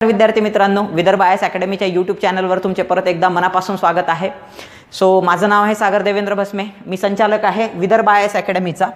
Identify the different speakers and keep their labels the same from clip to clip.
Speaker 1: विद्यार्थी मित्रांनो, Vidarbha IS अकॅडमीच्या YouTube चॅनलवर तुमचे परत एकदा मनापासून स्वागत आहे। माझं नाव आहे सागर देवेंद्र भस्मे, मी संचालक आहे विदर्भ आयएस अकॅडमीचा।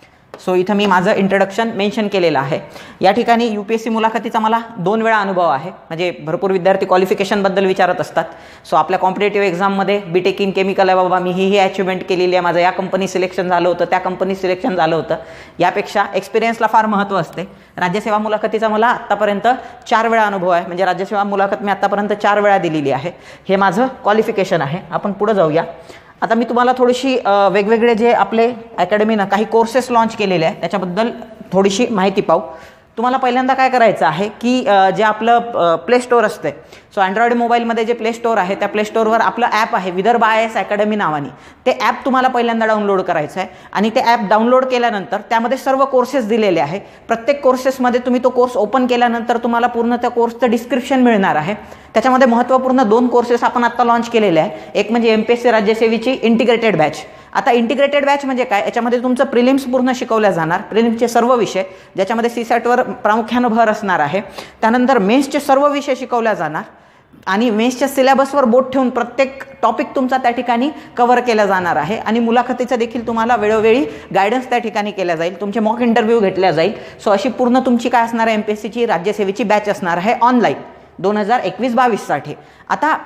Speaker 1: इथं मी माझं इंट्रोडक्शन मेन्शन केलेलं आहे। या ठिकाणी UPSC मुलाखतीचा मला 2 वेळा अनुभव आहे। म्हणजे भरपूर विद्यार्थी क्वालिफिकेशन बद्दल विचारत असतात। आपल्या कॉम्पिटिटिव्ह एक्झाममध्ये बीटेक इन केमिकल आहे बाबा, मी ही अचिव्हमेंट केलेली आहे, माझं या कंपनी सिलेक्शन झालं होतं, त्या कंपनी सिलेक्शन झालं होतं। यापेक्षा एक्सपिरियन्सला फार महत्त्व असते। राज्यसेवा मुलाखतीचा मला आत्तापर्यंत 4 वेळा अनुभव आहे। म्हणजे राज्यसेवा मुलाखत मी आत्तापर्यंत 4 वेळा दिलेली आहे। हे माझं क्वालिफिकेशन आहे। आपण पुढे जाऊया। आता मी तुम्हाला थोडीशी वेगवेगळे जे आपले अकॅडमीनं काही कोर्सेस लॉन्च केलेले आहेत त्याच्याबद्दल थोडीशी माहिती पाहू। तुम्हाला पहिल्यांदा काय करायचं आहे की जे आपलं प्ले स्टोअर असते, अँड्रॉइड मोबाईलमध्ये जे प्ले स्टोअर आहे त्या प्ले स्टोअरवर आपलं ॲप आहे विदर्भ आयएस अकॅडमी नावाने। ते ॲप तुम्हाला पहिल्यांदा डाउनलोड करायचं आहे आणि ते ॲप डाउनलोड केल्यानंतर त्यामध्ये सर्व कोर्सेस दिलेले आहे। प्रत्येक कोर्सेसमध्ये तुम्ही तो कोर्स ओपन केल्यानंतर तुम्हाला पूर्ण त्या कोर्सचं डिस्क्रिप्शन मिळणार आहे। त्याच्यामध्ये महत्त्वपूर्ण 2 कोर्सेस आपण आता लॉन्च केलेले आहे। एक म्हणजे MPSC राज्यसेवेची इंटिग्रेटेड बॅच। आता इंटिग्रेटेड बॅच म्हणजे काय, याच्यामध्ये तुमचं प्रिलिम्स पूर्ण शिकवल्या जाणार, प्रिलिम्सचे सर्व विषय ज्याच्यामध्ये CSATवर प्रामुख्याने भर असणार आहे। त्यानंतर मेन्सचे सर्व विषय शिकवल्या जाणार आणि मेन्सच्या सिलेबसवर बोट ठेवून प्रत्येक टॉपिक तुमचा त्या ठिकाणी कव्हर केला जाणार आहे आणि मुलाखतीचा देखील तुम्हाला वेळोवेळी गायडन्स त्या ठिकाणी केला जाईल, तुमचे मॉक इंटरव्ह्यू घेतल्या जाईल। अशी पूर्ण तुमची काय असणार आहे, MPSCची राज्यसेवेची बॅच असणार आहे ऑनलाईन 2021-22 साठी। आता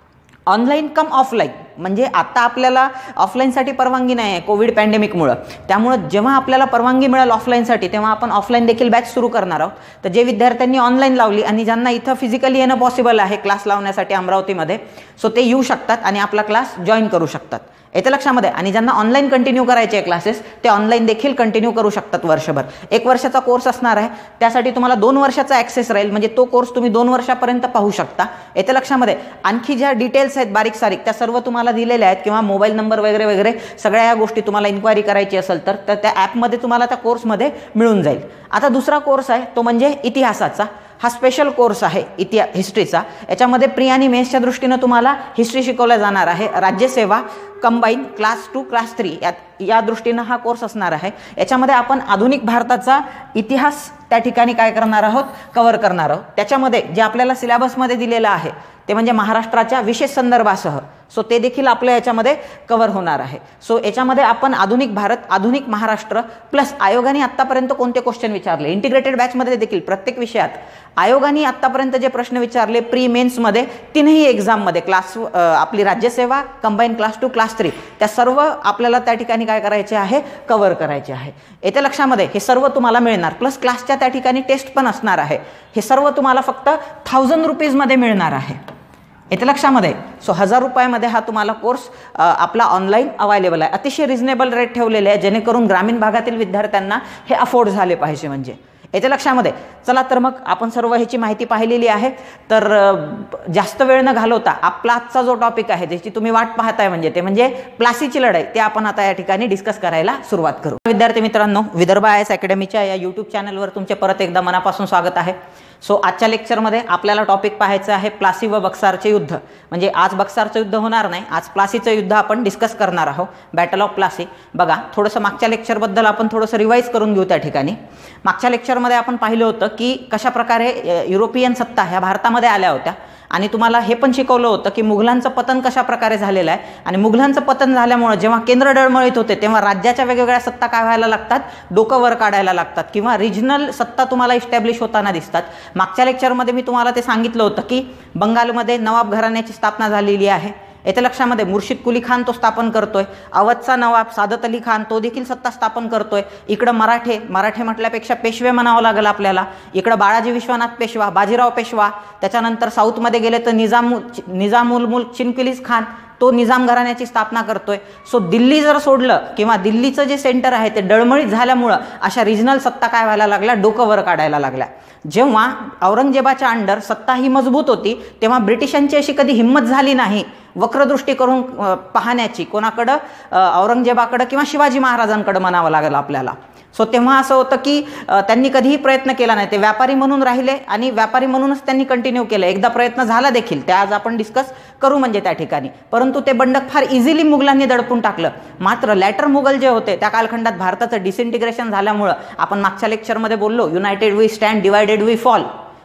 Speaker 1: ऑनलाईन कम ऑफलाईन म्हणजे आता आपल्याला ऑफलाईनसाठी परवानगी नाही आहे कोविड पॅन्डेमिकमुळे। त्यामुळे जेव्हा आपल्याला परवानगी मिळेल ऑफलाईनसाठी तेव्हा आपण ऑफलाईन देखील बॅच सुरू करणार आहोत। तर जे विद्यार्थ्यांनी ऑनलाईन लावली आणि ज्यांना इथं फिजिकली येणं पॉसिबल आहे क्लास लावण्यासाठी अमरावतीमध्ये, ते येऊ शकतात आणि आपला क्लास जॉईन करू शकतात। येते लक्षामध्ये। आणि ज्यांना ऑनलाईन कंटिन्यू करायचे आहे क्लासेस ते ऑनलाईन देखील कंटिन्यू करू शकतात वर्षभर। 1 वर्षाचा कोर्स असणार आहे, त्यासाठी तुम्हाला 2 वर्षाचा ॲक्सेस राहील, म्हणजे तो कोर्स तुम्ही 2 वर्षापर्यंत पाहू शकता। येते लक्षामध्ये। आणखी ज्या डिटेल्स आहेत बारीक सारीक त्या सर्व तुम्हाला दिलेल्या आहेत, किंवा मोबाईल नंबर वगैरे वगैरे सगळ्या या गोष्टी तुम्हाला इन्क्वायरी करायची असेल तर त्या ॲपमध्ये तुम्हाला त्या कोर्समध्ये मिळून जाईल। आता दुसरा कोर्स आहे तो म्हणजे इतिहासाचा। हा स्पेशल कोर्स आहे हिस्ट्रीचा। याच्यामध्ये प्री आणि मेन्सच्या दृष्टीने तुम्हाला हिस्ट्री शिकवला जाणार आहे। राज्यसेवा कंबाईन क्लास 2 क्लास 3 या दृष्टीने हा कोर्स असणार आहे। याच्यामध्ये आपण आधुनिक भारताचा इतिहास त्या ठिकाणी काय करणार आहोत, कव्हर करणार आहोत। त्याच्यामध्ये जे आपल्याला सिलेबसमध्ये दिलेलं आहे ते म्हणजे महाराष्ट्राच्या विशेष संदर्भासह ते देखील आपल्या याच्यामध्ये कव्हर होणार आहे। याच्यामध्ये आपण आधुनिक भारत, आधुनिक महाराष्ट्र प्लस आयोगाने आत्तापर्यंत कोणते क्वेश्चन विचारले, इंटिग्रेटेड बॅचमध्ये देखील प्रत्येक विषयात आयोगाने आत्तापर्यंत जे प्रश्न विचारले प्री मेन्समध्ये 3ही एक्झाममध्ये क्लास आपली राज्यसेवा कंबाईन क्लास 2 क्लास 3 त्या सर्व आपल्याला त्या ठिकाणी काय करायचे आहे, कव्हर करायचे आहे। येत्या लक्षामध्ये हे सर्व तुम्हाला मिळणार, प्लस क्लासच्या त्या ठिकाणी टेस्ट पण असणार आहे। हे सर्व तुम्हाला फक्त 1000 रुपीजमध्ये मिळणार आहे। येते लक्षामध्ये। 1000 रुपयामध्ये हा तुम्हाला कोर्स आपला ऑनलाईन अवेलेबल आहे। अतिशय रिझनेबल रेट ठेवलेले आहे जेणेकरून ग्रामीण भागातील विद्यार्थ्यांना हे अफोर्ड झाले पाहिजे। म्हणजे येते लक्षामध्ये। चला तर मग आपण सर्व ह्याची माहिती पाहिलेली आहे, तर जास्त वेळ न घालवता आपला आजचा जो टॉपिक आहे ज्याची तुम्ही वाट पाहताय म्हणजे प्लासीची लढाई, ते आपण आता या ठिकाणी डिस्कस करायला सुरुवात करू। विद्यार्थी मित्रांनो, विदर्भ आयएस अकॅडमीच्या या यूट्यूब चॅनलवर तुमचे परत एकदा मनापासून स्वागत आहे। आजच्या लेक्चरमध्ये आपल्याला टॉपिक पाहायचं आहे प्लासी व बक्सारचे युद्ध। म्हणजे आज बक्सारचं युद्ध होणार नाही, आज प्लासीचं युद्ध आपण डिस्कस करणार आहोत, बॅटल ऑफ प्लासी। बघा, थोडंसं मागच्या लेक्चरबद्दल आपण थोडंसं रिवाईज करून घेऊ। त्या ठिकाणी मागच्या लेक्चरमध्ये आपण पाहिलं होतं की कशा प्रकारे युरोपियन सत्ता ह्या भारतामध्ये आल्या होत्या आणि तुम्हाला हे पण शिकवलं होतं की मुघलांचं पतन कशा प्रकारे झालेलं आहे। आणि मुघलांचं पतन झाल्यामुळे जेव्हा केंद्र डळमळीत होते तेव्हा राज्याच्या वेगवेगळ्या सत्ता काय व्हायला लागतात, डोकं वर काढायला लागतात, किंवा रिजनल सत्ता तुम्हाला इस्टॅब्लिश होताना दिसतात। मागच्या लेक्चरमध्ये मी तुम्हाला ते सांगितलं होतं की बंगालमध्ये नवाब घराण्याची स्थापना झालेली आहे। येते लक्षामध्ये। मुर्शिद कुली खान तो स्थापन करतोय, अवधचा नवाब सादत अली खान तो देखील सत्ता स्थापन करतोय। इकडं मराठे म्हटल्यापेक्षा पेशवे म्हणावं लागेल आपल्याला। इकडं बाळाजी विश्वनाथ पेशवा, बाजीराव पेशवा। त्याच्यानंतर साऊथमध्ये गेले तर निजामुल मुल्क चिनकिलीस खान तो निजाम घराण्याची स्थापना करतोय। दिल्ली जर सोडलं किंवा दिल्लीचं जे सेंटर आहे ते डळमळीत झाल्यामुळं अशा रिजनल सत्ता काय व्हायला लागल्या, डोकं वर काढायला लागल्या। जेव्हा औरंगजेबाच्या अंडर सत्ता ही मजबूत होती तेव्हा ब्रिटिशांची अशी कधी हिंमत झाली नाही वक्रदृष्टी करून पाहण्याची कोणाकडं, औरंगजेबाकडं किंवा शिवाजी महाराजांकडं म्हणावं लागेल आपल्याला। तेव्हा असं होतं की त्यांनी कधीही प्रयत्न केला नाही, ते व्यापारी म्हणून राहिले आणि व्यापारी म्हणूनच त्यांनी कंटिन्यू केलं। एकदा प्रयत्न झाला देखील, ते आज आपण डिस्कस करू म्हणजे त्या ठिकाणी, परंतु ते बंडक फार इझिली मुघलांनी दडपून टाकलं। मात्र लॅटर मुघल जे होते त्या कालखंडात भारताचं डिसइंटिग्रेशन झाल्यामुळं आपण मागच्या लेक्चरमध्ये बोललो, united we stand, divided we fall.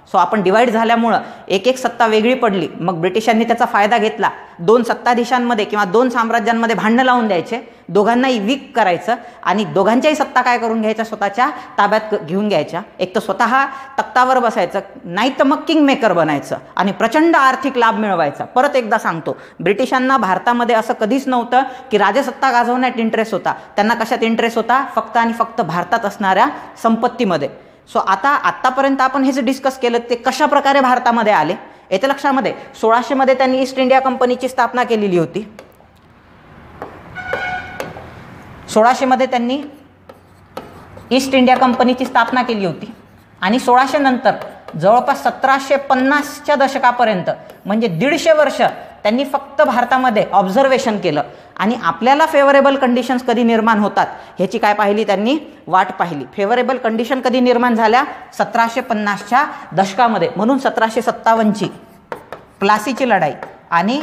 Speaker 1: So आपण डिवाइड झाल्यामुळं एक एक सत्ता वेगळी पडली. मग ब्रिटिशांनी त्याचा फायदा घेतला. 2 सत्ताधीशांमध्ये किंवा 2 साम्राज्यांमध्ये भांडणं लावून द्यायचे, दोघांनाही वीक करायचं आणि दोघांच्याही सत्ता काय करून घ्यायच्या, स्वतःच्या ताब्यात घेऊन घ्यायच्या. एक तर स्वतः तख्तावर बसायचं, नाही तर मग किंग मेकर बनायचं आणि प्रचंड आर्थिक लाभ मिळवायचा. परत एकदा सांगतो, ब्रिटिशांना भारतामध्ये असं कधीच नव्हतं की राजसत्ता गाजवण्यात इंटरेस्ट होता. त्यांना कशात इंटरेस्ट होता? फक्त आणि फक्त भारतात असणाऱ्या संपत्तीमध्ये. सो आतापर्यंत आपण हे जे डिस्कस केलं ते कशा प्रकारे भारतामध्ये आले येते लक्षामध्ये. 1600 मध्ये त्यांनी ईस्ट इंडिया कंपनीची स्थापना केलेली होती. 1600 मध्ये त्यांनी ईस्ट इंडिया कंपनीची स्थापना केली होती आणि 1600 नंतर जवळपास 1750च्या दशकापर्यंत म्हणजे 150 वर्ष त्यांनी फक्त भारतामध्ये ऑब्झर्वेशन केलं आणि आपल्याला फेवरेबल कंडिशन्स कधी निर्माण होतात ह्याची काय पाहिली, त्यांनी वाट पाहिली. फेवरेबल कंडिशन कधी निर्माण झाल्या? 1750च्या दशकामध्ये. म्हणून 1757ची प्लासीची लढाई आणि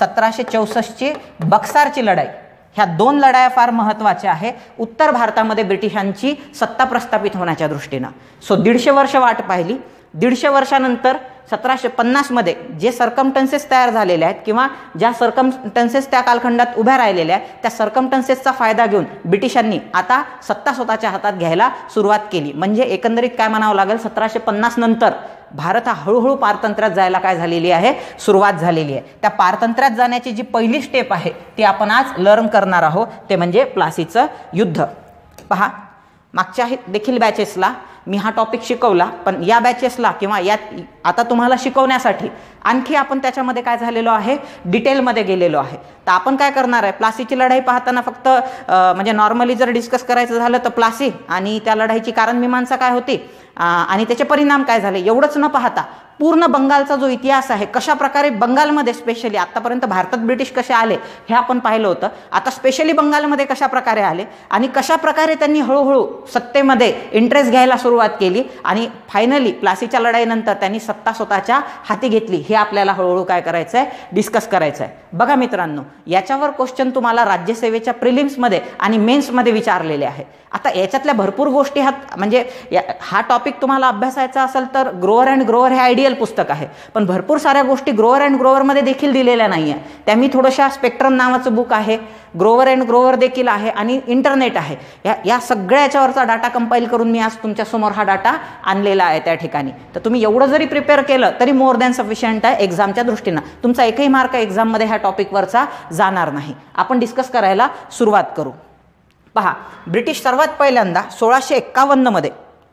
Speaker 1: 1764ची बक्सारची लढाई, ह्या 2 लढाया फार महत्त्वाच्या आहे उत्तर भारतामध्ये ब्रिटिशांची सत्ता प्रस्थापित होण्याच्या दृष्टीनं. सो 150 वर्ष वाट पाहिली. 150 वर्षानंतर 1750 मध्ये जे सर्कमटन्सेस तयार झालेले आहेत किंवा ज्या सर्कमटन्सेस त्या कालखंडात उभ्या राहिलेल्या आहेत त्या सर्कमटन्सेसचा फायदा घेऊन ब्रिटिशांनी आता सत्ता स्वतःच्या हातात घ्यायला सुरुवात केली. म्हणजे एकंदरीत काय म्हणावं लागेल, 1750 नंतर भारत हा हळूहळू पारतंत्र्यात जायला काय झालेली आहे, सुरुवात झालेली आहे. त्या पारतंत्र्यात जाण्याची जी पहिली स्टेप आहे ती आपण आज लर्न करणार आहोत, ते म्हणजे प्लासीचं युद्ध. पहा, मागच्या देखील बॅचेसला मी हा टॉपिक शिकवला, पण या बॅचेसला किंवा यात आता तुम्हाला शिकवण्यासाठी आणखी आपण त्याच्यामध्ये काय झालेलो आहे, डिटेलमध्ये गेलेलो आहे. तर आपण काय करणार आहे, प्लासीची लढाई पाहताना फक्त म्हणजे नॉर्मली जर डिस्कस करायचं झालं तर प्लासी आणि त्या लढाईची कारण मीमांसा काय होती आणि त्याचे परिणाम काय झाले एवढंच न पाहता पूर्ण बंगालचा जो इतिहास आहे, कशा प्रकारे बंगालमध्ये स्पेशली आतापर्यंत भारतात ब्रिटिश कसे आले हे आपण पाहिलं होतं. आता स्पेशली बंगालमध्ये कशा प्रकारे आले आणि कशा प्रकारे त्यांनी हळूहळू सत्तेमध्ये इंटरेस्ट घ्यायला सुरुवात केली आणि फायनली प्लासीच्या लढाईनंतर त्यांनी सत्ता स्वतःच्या हाती घेतली. हे आपल्याला हळूहळू काय करायचं आहे, डिस्कस करायचं आहे. बघा मित्रांनो, याच्यावर क्वेश्चन तुम्हाला राज्यसेवेच्या प्रिलिम्समध्ये आणि मेन्समध्ये विचारलेले आहे. आता याच्यातल्या भरपूर गोष्टी म्हणजे हा टॉपिक तुम्हाला अभ्यासायचा असेल तर ग्रोअर अँड ग्रोअर हे आयडियल पुस्तक आहे, पण भरपूर साऱ्या गोष्टी ग्रोअर अँड ग्रोअरमध्ये देखील दिलेल्या नाही आहे. त्या मी थोडंशा स्पेक्ट्रम नावाचं बुक आहे, ग्रोअर अँड ग्रोअर देखील आहे आणि इंटरनेट आहे. या सगळ्या याच्यावरचा डाटा कंपाईल करून मी आज तुमच्यासमोर हा डाटा आणलेला आहे त्या ठिकाणी. तर तुम्ही एवढं जरी प्रिपेअर केलं तरी मोर दॅन सफिशियंट आहे एक्झामच्या दृष्टीनं. तुमचा एकही मार्क एक्झाममध्ये ह्या टॉपिकवरचा जाणार नाही. आपण डिस्कस करायला सुरुवात करू. पहा, ब्रिटिश सर्वात पहिल्यांदा 1651 मध्ये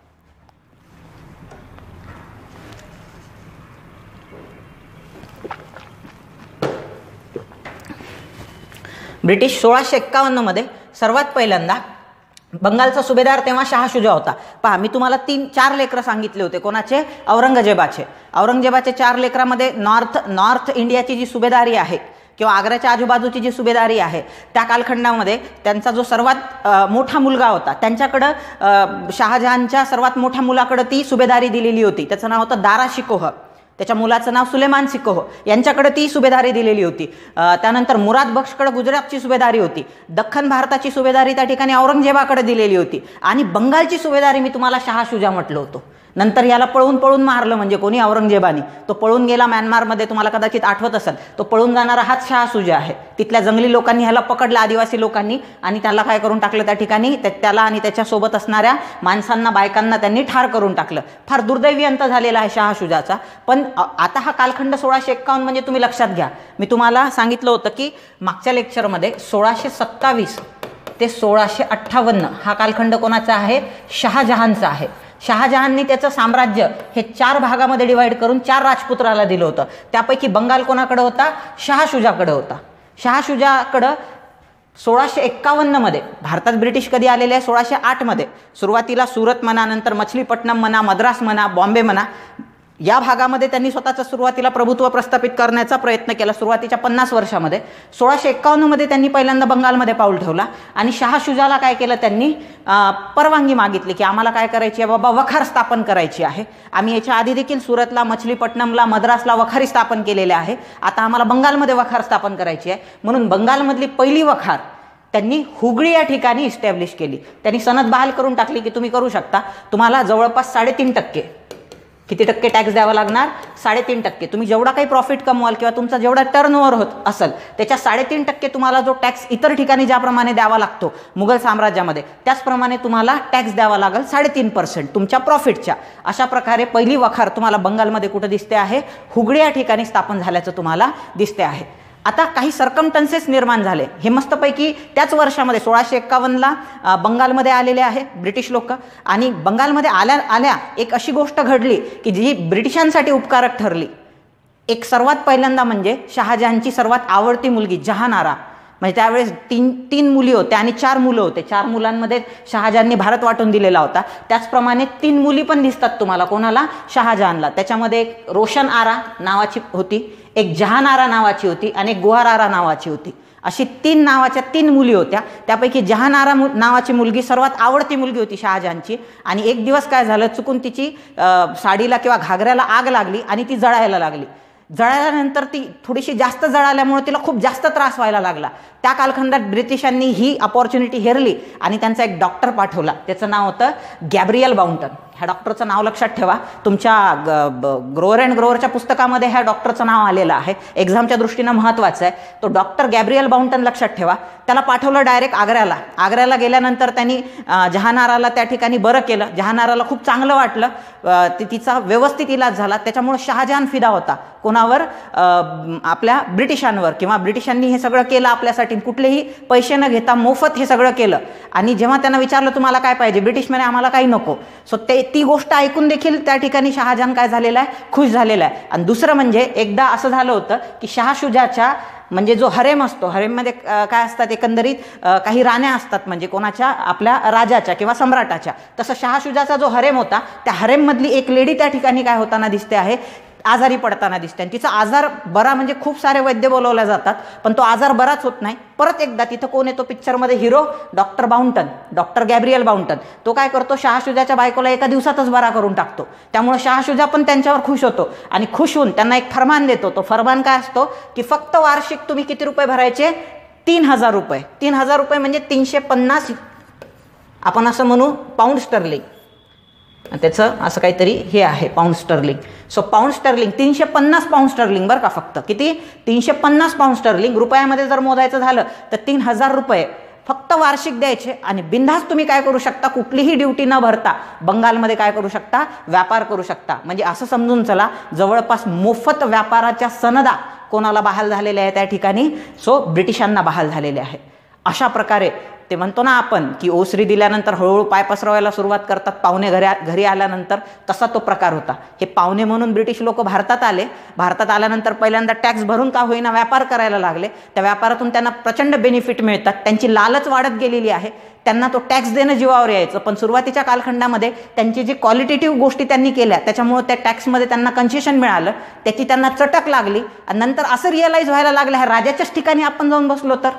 Speaker 1: ब्रिटिश 1651 मध्ये सर्वात पहिल्यांदा बंगालचा सुभेदार तेव्हा शाह शुजा होता. पहा, मी तुम्हाला 4 लेकरं सांगितले होते. कोणाचे? औरंगजेबाचे. औरंगजेबाच्या 4 लेकरामध्ये नॉर्थ इंडियाची जी सुभेदारी आहे किंवा आग्र्याच्या आजूबाजूची जी सुभेदारी आहे त्या कालखंडामध्ये त्यांचा जो सर्वात मोठा मुलगा होता, त्यांच्याकडं शहाजहानच्या सर्वात मोठ्या मुलाकडं ती सुभेदारी दिलेली होती. त्याचं नाव होतं दारा शिकोह. त्याच्या मुलाचं नाव सुलेमान शिकोह. यांच्याकडे ती सुभेदारी दिलेली होती. त्यानंतर मुराद बख्शकडे गुजरातची सुभेदारी होती. दख्खन भारताची सुभेदारी त्या ठिकाणी औरंगजेबाकडे दिलेली होती आणि बंगालची सुभेदारी मी तुम्हाला शाह शुजा म्हटलं होतं. नंतर याला पळून मारलं म्हणजे कोणी? औरंगजेबाने. तो पळून गेला म्यानमारमध्ये, तुम्हाला कदाचित आठवत असेल. तो पळून जाणारा हाच शाह शुजा आहे. तिथल्या जंगली लोकांनी ह्याला पकडलं, आदिवासी लोकांनी, आणि त्याला काय करून टाकलं त्या ठिकाणी, त्याला आणि त्याच्यासोबत असणाऱ्या माणसांना, बायकांना त्यांनी ठार करून टाकलं. फार दुर्दैवी अंत झालेला आहे शाह शुजाचा. पण आता हा कालखंड 1651 म्हणजे तुम्ही लक्षात घ्या, मी तुम्हाला सांगितलं होतं की मागच्या लेक्चरमध्ये 1627 ते 1658 हा कालखंड कोणाचा आहे? शहाजहानचा आहे. शहाजहाननी त्याचं साम्राज्य हे 4 भागामध्ये डिवाइड करून 4 राजपुत्राला दिलं होतं. त्यापैकी बंगाल कोणाकडे होता? शाह शुजाकडे होता. शाह शुजाकडं 1651 मध्ये, भारतात ब्रिटिश कधी आलेले आहे? 1608 मध्ये. सुरुवातीला सुरत म्हणा, नंतर मछलीपट्टणम म्हणा, मद्रास म्हणा, बॉम्बे म्हणा, या भागामध्ये त्यांनी स्वतःचं सुरुवातीला प्रभुत्व प्रस्थापित करण्याचा प्रयत्न केला सुरुवातीच्या 50 वर्षामध्ये. 1651 मध्ये त्यांनी पहिल्यांदा बंगालमध्ये पाऊल ठेवला आणि शाह शुजाला काय केलं, त्यांनी परवानगी मागितली की आम्हाला काय करायची आहे बाबा, वखार स्थापन करायची आहे. आम्ही याच्या आधी देखील सुरतला, मछलीपट्टणमला, मद्रासला वखारी स्थापन केलेले आहे. आता आम्हाला बंगालमध्ये वखार स्थापन करायची आहे. म्हणून बंगालमधली पहिली वखार त्यांनी हुगळी या ठिकाणी इस्टॅब्लिश केली. त्यांनी सनद बहाल करून टाकली की तुम्ही करू शकता. तुम्हाला जवळपास 3.5% किती टक्के टॅक्स द्यावा लागणार? 3.5%. तुम्ही जेवढा काही प्रॉफिट कमवाल किंवा तुमचा जेवढा टर्नओव्हर होत असेल त्याच्या 3.5% तुम्हाला जो टॅक्स इतर ठिकाणी ज्याप्रमाणे द्यावा लागतो मुघल साम्राज्यामध्ये, त्याचप्रमाणे तुम्हाला टॅक्स द्यावा लागेल 3.5% तुमच्या प्रॉफिटच्या. अशा प्रकारे पहिली वखार तुम्हाला बंगालमध्ये कुठे दिसते आहे? हुगळी या ठिकाणी स्थापन झाल्याचं तुम्हाला दिसते आहे. आता काही सर्कमटन्सेस निर्माण झाले. हे मस्तपैकी त्याच वर्षामध्ये 1651ला बंगालमध्ये आलेले आहे ब्रिटिश लोक. आणि बंगालमध्ये आल्या एक अशी गोष्ट घडली की जी ब्रिटिशांसाठी उपकारक ठरली. एक सर्वात पहिल्यांदा म्हणजे शहाजहानची सर्वात आवडती मुलगी जहानारा, म्हणजे त्यावेळेस तीन मुली होत्या आणि 4 मुलं होते. 4 मुलांमध्ये शहाजहाननी भारत वाटून दिलेला होता. त्याचप्रमाणे 3 मुली पण दिसतात तुम्हाला. कोणाला? शहाजहानला. त्याच्यामध्ये एक रोशन आरा नावाची होती, एक जहान आरा नावाची होती आणि एक गुहार आरा नावाची होती. अशी 3 मुली होत्या. त्यापैकी जहान आरा नावाची मुलगी सर्वात आवडती मुलगी होती शहाजहानची. आणि एक दिवस काय झालं, चुकून तिची साडीला किंवा घागऱ्याला आग लागली आणि ती जळायला लागली. जळाल्यानंतर ती थोडीशी जास्त जळाल्यामुळे तिला खूप जास्त त्रास व्हायला लागला. त्या कालखंडात ब्रिटिशांनी ही अपॉर्च्युनिटी हेरली आणि त्यांचा एक डॉक्टर पाठवला. त्याचं नाव होतं गॅब्रियल बाउंटन. ह्या डॉक्टरचं नाव लक्षात ठेवा. तुमच्या ग्रोअर अँड ग्रोअरच्या पुस्तकामध्ये ह्या डॉक्टरचं नाव आलेलं आहे. एक्झामच्या दृष्टीनं महत्त्वाचं आहे. तो डॉक्टर गॅब्रियल बाउंटन लक्षात ठेवा. त्याला पाठवलं डायरेक्ट आग्र्याला. आग्र्याला गेल्यानंतर त्यांनी जहानाराला त्या ठिकाणी बरं केलं. जहानाराला खूप चांगलं वाटलं. तिचा व्यवस्थित इलाज झाला. त्याच्यामुळे शहाजहान फिदा होता. कोणावर? आपल्या ब्रिटिशांवर. किंवा ब्रिटिशांनी हे सगळं केलं आपल्यासाठी, कुठलेही पैसे न घेता मोफत हे सगळं केलं. आणि जेव्हा त्यांना विचारलं तुम्हाला काय पाहिजे, ब्रिटिश म्हणे आम्हाला काही नको. सो ती गोष्ट ऐकून देखील त्या ठिकाणी शहाजहान काय झालेला आहे? खुश झालेला आहे. आणि दुसरं म्हणजे एकदा असं झालं होतं की शाह शुजाच्या म्हणजे जो हरेम असतो, हरेममध्ये काय असतात एकंदरीत काही राण्या असतात, म्हणजे कोणाच्या? आपल्या राजाच्या किंवा सम्राटाच्या. तसं शाह शुजाचा जो हरेम होता त्या हरेममधली एक लेडी त्या ठिकाणी काय होताना दिसते आहे? आजारी पडताना दिसते. आणि तिचा आजार बरा म्हणजे खूप सारे वैद्य बोलवले जातात पण तो आजार बराच होत नाही. परत एकदा तिथं कोण येतो पिक्चरमध्ये? Hero doctor Bounton, doctor Gabriel Bounton. तो काय करतो? शाह शुजाच्या बायकोला एका दिवसातच बरा करून टाकतो. त्यामुळे शाह शुजा पण त्यांच्यावर खुश होतो आणि खुश होऊन त्यांना एक फरमान देतो. तो फरमान काय असतो की फक्त वार्षिक तुम्ही किती रुपये भरायचे? 3000 रुपये. 3000 रुपये म्हणजे 350 आपण असं म्हणू पाऊंड स्टर्लिंग. त्याचं असं काहीतरी हे आहे pound sterling. So pound sterling 350 pound sterling बरं का. फक्त किती? 350 पाऊंड स्टर्लिंग. रुपयामध्ये जर मोजायचं झालं तर 3000 रुपये फक्त वार्षिक द्यायचे. आणि बिनधास्त तुम्ही काय करू शकता? कुठलीही ड्युटी न भरता बंगालमध्ये काय करू शकता? व्यापार करू शकता. म्हणजे असं समजून चला जवळपास मोफत व्यापाराच्या सनदा कोणाला बहाल झालेल्या आहे त्या ठिकाणी? सो ब्रिटिशांना बहाल झालेले आहे. अशा प्रकारे ते म्हणतो ना आपण की ओसरी दिल्यानंतर हळूहळू पाय पसरवायला सुरुवात करतात पाहुणे घरी आल्यानंतर, तसा तो प्रकार होता. हे पाहुणे म्हणून ब्रिटिश लोक भारतात आले. भारतात आल्यानंतर पहिल्यांदा टॅक्स भरून का होईना व्यापार करायला लागले. त्या व्यापारातून त्यांना प्रचंड बेनिफिट मिळतात. त्यांची लालच वाढत गेलेली आहे. त्यांना तो टॅक्स देणं जीवावर यायचं. पण सुरुवातीच्या कालखंडामध्ये त्यांची जी क्वालिटेटिव्ह गोष्टी त्यांनी केल्या त्याच्यामुळे त्या टॅक्समध्ये त्यांना कन्सेशन मिळालं. त्याची त्यांना चटक लागली आणि नंतर असं रिअलाइज व्हायला लागलं ह्या राजाच्याच ठिकाणी आपण जाऊन बसलो तर.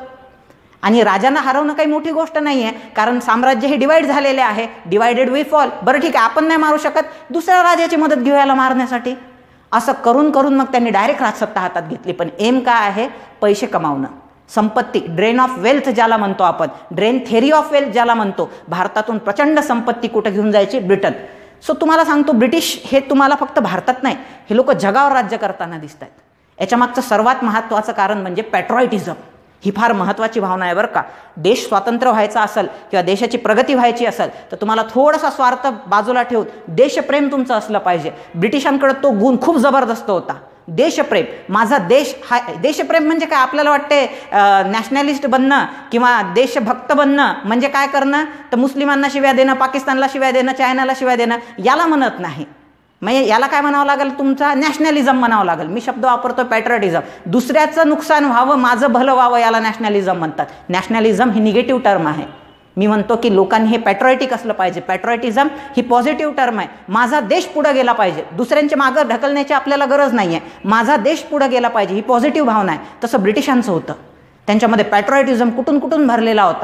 Speaker 1: आणि राजांना हरवणं काही मोठी गोष्ट नाही आहे, कारण साम्राज्य हे डिवाइड झालेले आहे. Divided we fall. बरं ठीक आहे, आपण नाही मारू शकत, दुसऱ्या राजाची मदत घेऊयाला मारण्यासाठी. असं करून करून मग त्यांनी डायरेक्ट राजसत्ता हातात घेतली. पण एम काय आहे? पैसे कमावणं, संपत्ती, ड्रेन ऑफ वेल्थ ज्याला म्हणतो आपण, ड्रेन थेरी ऑफ वेल्थ ज्याला म्हणतो. भारतातून प्रचंड संपत्ती कुठे घेऊन जायची? ब्रिटन. सो तुम्हाला सांगतो ब्रिटिश हे तुम्हाला फक्त भारतात नाही, हे लोक जगावर राज्य करताना दिसत आहेत. याच्यामागचं सर्वात महत्त्वाचं कारण म्हणजे पॅट्रॉयटिझम. ही फार महत्त्वाची भावना आहे बरं का. देश स्वतंत्र व्हायचा असेल किंवा देशाची प्रगती व्हायची असेल तर तुम्हाला थोडासा स्वार्थ बाजूला ठेवून देशप्रेम तुमचं असलं पाहिजे. ब्रिटिशांकडे तो गुण खूप जबरदस्त होता, देशप्रेम. माझा देश हा, देशप्रेम म्हणजे काय? आपल्याला वाटते नॅशनलिस्ट बनणं किंवा देशभक्त बनणं म्हणजे काय करणं? तर मुस्लिमांना शिव्या देणं, पाकिस्तानला शिव्या देणं, चायनाला शिव्या देणं, याला म्हणत नाही. म्हणजे याला काय म्हणावं लागेल? तुमचा नॅशनलिझम म्हणावं लागेल. मी शब्द वापरतो पॅट्रियटिझम. दुसऱ्याचं नुकसान व्हावं, माझं भलं व्हावं, याला नॅशनलिझम म्हणतात. नॅशनलिझम ही निगेटिव्ह टर्म आहे. मी म्हणतो की लोकांनी हे पॅट्रियटिक असलं पाहिजे. पॅट्रियटिझम ही पॉझिटिव्ह टर्म आहे. माझा देश पुढे गेला पाहिजे, दुसऱ्यांच्या मागं ढकलण्याची आपल्याला गरज नाही आहे. माझा देश पुढे गेला पाहिजे ही पॉझिटिव्ह भावना आहे. तसं ब्रिटिशांचं होतं. त्यांच्यामध्ये पॅट्रियटिझम कुठून कुठून भरलेला होता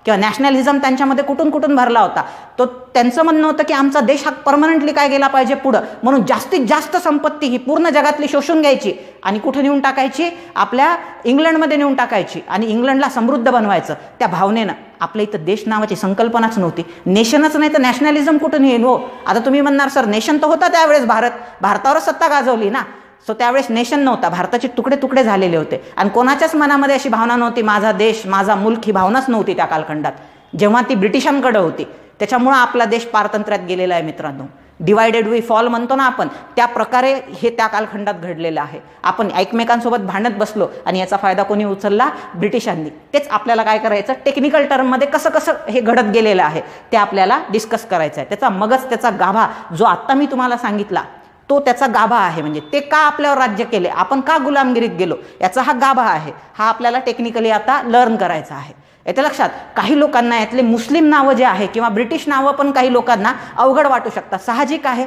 Speaker 1: किंवा नॅशनलिझम त्यांच्यामध्ये कुठून कुठून भरला होता. तो त्यांचं म्हणणं होतं की आमचा देश हा परमनंटली काय गेला पाहिजे पुढं, म्हणून जास्तीत जास्त संपत्ती ही पूर्ण जगातली शोषून घ्यायची आणि कुठे नेऊन टाकायची, आपल्या इंग्लंडमध्ये नेऊन टाकायची आणि इंग्लंडला समृद्ध बनवायचं. त्या भावनेनं आपल्या इथं देश नावाची संकल्पनाच नव्हती. नेशनच नाही तर नॅशनलिझम कुठून येईल हो. आता तुम्ही म्हणणार सर नेशन तर होता त्यावेळेस, भारतावरच सत्ता गाजवली ना. सो त्यावेळेस नेशन नव्हता, भारताचे तुकडे तुकडे झालेले होते आणि कोणाच्याच मनामध्ये अशी भावना नव्हती माझा देश माझा मुल्क, ही भावनाच नव्हती त्या कालखंडात, जेव्हा ती ब्रिटिशांकडे होती. त्याच्यामुळं आपला देश पारतंत्र्यात गेलेला आहे मित्रांनो. डिवायडेड वी फॉल म्हणतो ना आपण, त्या प्रकारे हे त्या कालखंडात घडलेलं आहे. आपण एकमेकांसोबत भांडत बसलो आणि याचा फायदा कोणी उचलला, ब्रिटिशांनी. तेच आपल्याला काय करायचं, टेक्निकल टर्ममध्ये कसं कसं हे घडत गेलेलं आहे ते आपल्याला डिस्कस करायचं आहे. त्याचा मगच त्याचा गाभा जो आत्ता मी तुम्हाला सांगितला तो त्याचा गाभा आहे. म्हणजे ते का आपल्यावर राज्य केले, आपण का गुलामगिरीत गेलो, याचा हा गाभा आहे. हा आपल्याला टेक्निकली आता लर्न करायचा आहे. येते लक्षात. काही लोकांना यातले मुस्लिम नावं जे आहे किंवा ब्रिटिश नावं पण काही लोकांना अवघड वाटू शकतात, साहजिक आहे.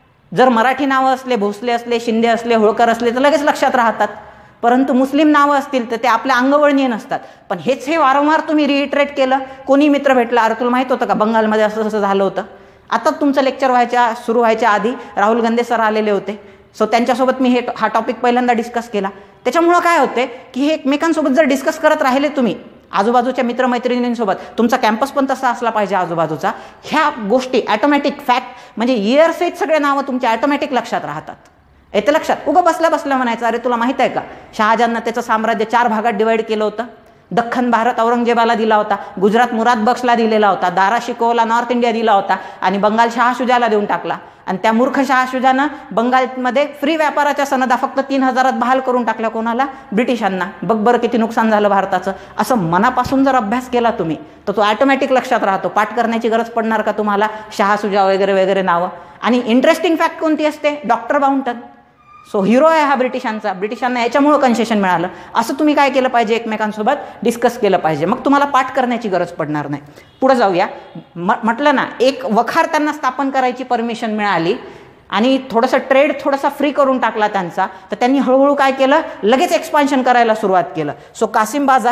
Speaker 1: जर मराठी नावं असले, भोसले असले, शिंदे असले, होळकर असले तर लगेच लक्षात राहतात. परंतु मुस्लिम नावं असतील तर ते आपल्या अंगवळणी नसतात. पण हेच हे वारंवार तुम्ही रिइटरेट केलं, कोणी मित्र भेटला, अरे तुला माहित होतं का बंगालमध्ये असं असं झालं होतं. आता तुमचं लेक्चर सुरू व्हायच्या आधी राहुल गांधी सर आलेले होते. सो त्यांच्यासोबत मी हा टॉपिक पहिल्यांदा डिस्कस केला. त्याच्यामुळं काय होते की हे एकमेकांसोबत जर डिस्कस करत राहिले तुम्ही आजूबाजूच्या मित्रमैत्रिणींसोबत, तुमचा कॅम्पस पण तसा असला पाहिजे आजूबाजूचा, ह्या गोष्टी ॲटोमॅटिक फॅक्ट म्हणजे इयर्सहित सगळे नावं तुमच्या ॲटोमॅटिक लक्षात राहतात. येते लक्षात. उगं बसल्या बसल्या म्हणायचं अरे तुला माहित आहे का शहाजहाननं त्याचं साम्राज्य 4 भागात डिवाइड केलं होतं. दख्खन भारत औरंगजेबाला दिला होता, गुजरात मुराद बख्शला दिलेला होता, दारा शिकोहला नॉर्थ इंडिया दिला होता आणि बंगाल शहा शुजाला देऊन टाकला. आणि त्या मूर्ख शहा शुजानं बंगालमध्ये फ्री व्यापाराच्या सनदा फक्त 3000 बहाल करून टाकल्या. कोणाला, ब्रिटिशांना. बघ बरं किती नुकसान झालं भारताचं. असं मनापासून जर अभ्यास केला तुम्ही तर तो ऑटोमॅटिक लक्षात राहतो. पाठ करण्याची गरज पडणार का तुम्हाला शहा शुजा वगैरे वगैरे नावं. आणि इंटरेस्टिंग फॅक्ट कोणती असते, डॉक्टर बाउंटन. सो हिरो आहे हा ब्रिटिशांचा, ब्रिटिशांना याच्यामुळं कन्सेशन मिळालं. असं तुम्ही काय केलं पाहिजे, एकमेकांसोबत डिस्कस केलं पाहिजे, मग तुम्हाला पाठ करण्याची गरज पडणार नाही. पुढे जाऊया. म्हटलं ना, एक वखार त्यांना स्थापन करायची परमिशन मिळाली आणि थोडंसं ट्रेड थोडासा फ्री करून टाकला त्यांचा, तर त्यांनी हळूहळू काय केलं, लगेच एक्सपान्शन करायला सुरुवात केलं. सो कासिम बाजार.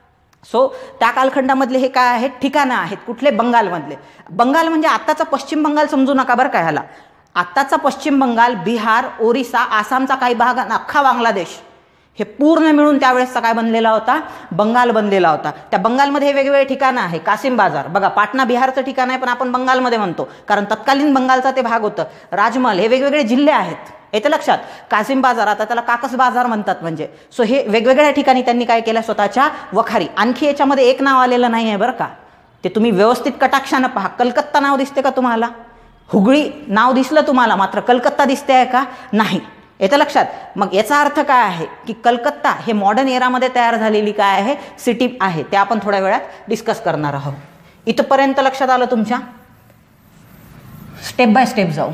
Speaker 1: सो त्या कालखंडामधले हे काय आहेत, ठिकाणं आहेत. कुठले, बंगालमधले. बंगाल म्हणजे आत्ताचा पश्चिम बंगाल समजू नका बरं काय ह्याला. आत्ताचा पश्चिम बंगाल, बिहार, ओरिसा, आसामचा काही भाग आणि अख्खा बांगलादेश हे पूर्ण मिळून त्यावेळेसचा काय बनलेला होता, बंगाल बनलेला होता. त्या बंगालमध्ये हे वेगवेगळे ठिकाणं आहे. कासिम बाजार बघा, पाटणा बिहारचं ठिकाण आहे पण आपण बंगालमध्ये म्हणतो कारण तत्कालीन बंगालचा ते भाग होतं. राजमहल, हे वेगवेगळे जिल्हे आहेत. येते लक्षात. कासिम बाजार, आता त्याला काकस बाजार म्हणतात म्हणजे. सो हे वेगवेगळ्या ठिकाणी त्यांनी काय केलं, स्वतःच्या वखारी. आणखी याच्यामध्ये एक नाव आलेलं नाही आहे बरं का, ते तुम्ही व्यवस्थित कटाक्षानं पहा. कलकत्ता नाव दिसते का तुम्हाला, हुगळी नाव दिसलं तुम्हाला, मात्र कलकत्ता दिसते आहे का, नाही. येतं लक्षात. मग याचा अर्थ काय आहे की कलकत्ता हे मॉडर्न एरामध्ये तयार झालेली काय आहे, सिटी आहे. ते आपण थोड्या वेळात डिस्कस करणार आहोत. इथपर्यंत लक्षात आलं तुमच्या. स्टेप बाय स्टेप जाऊ.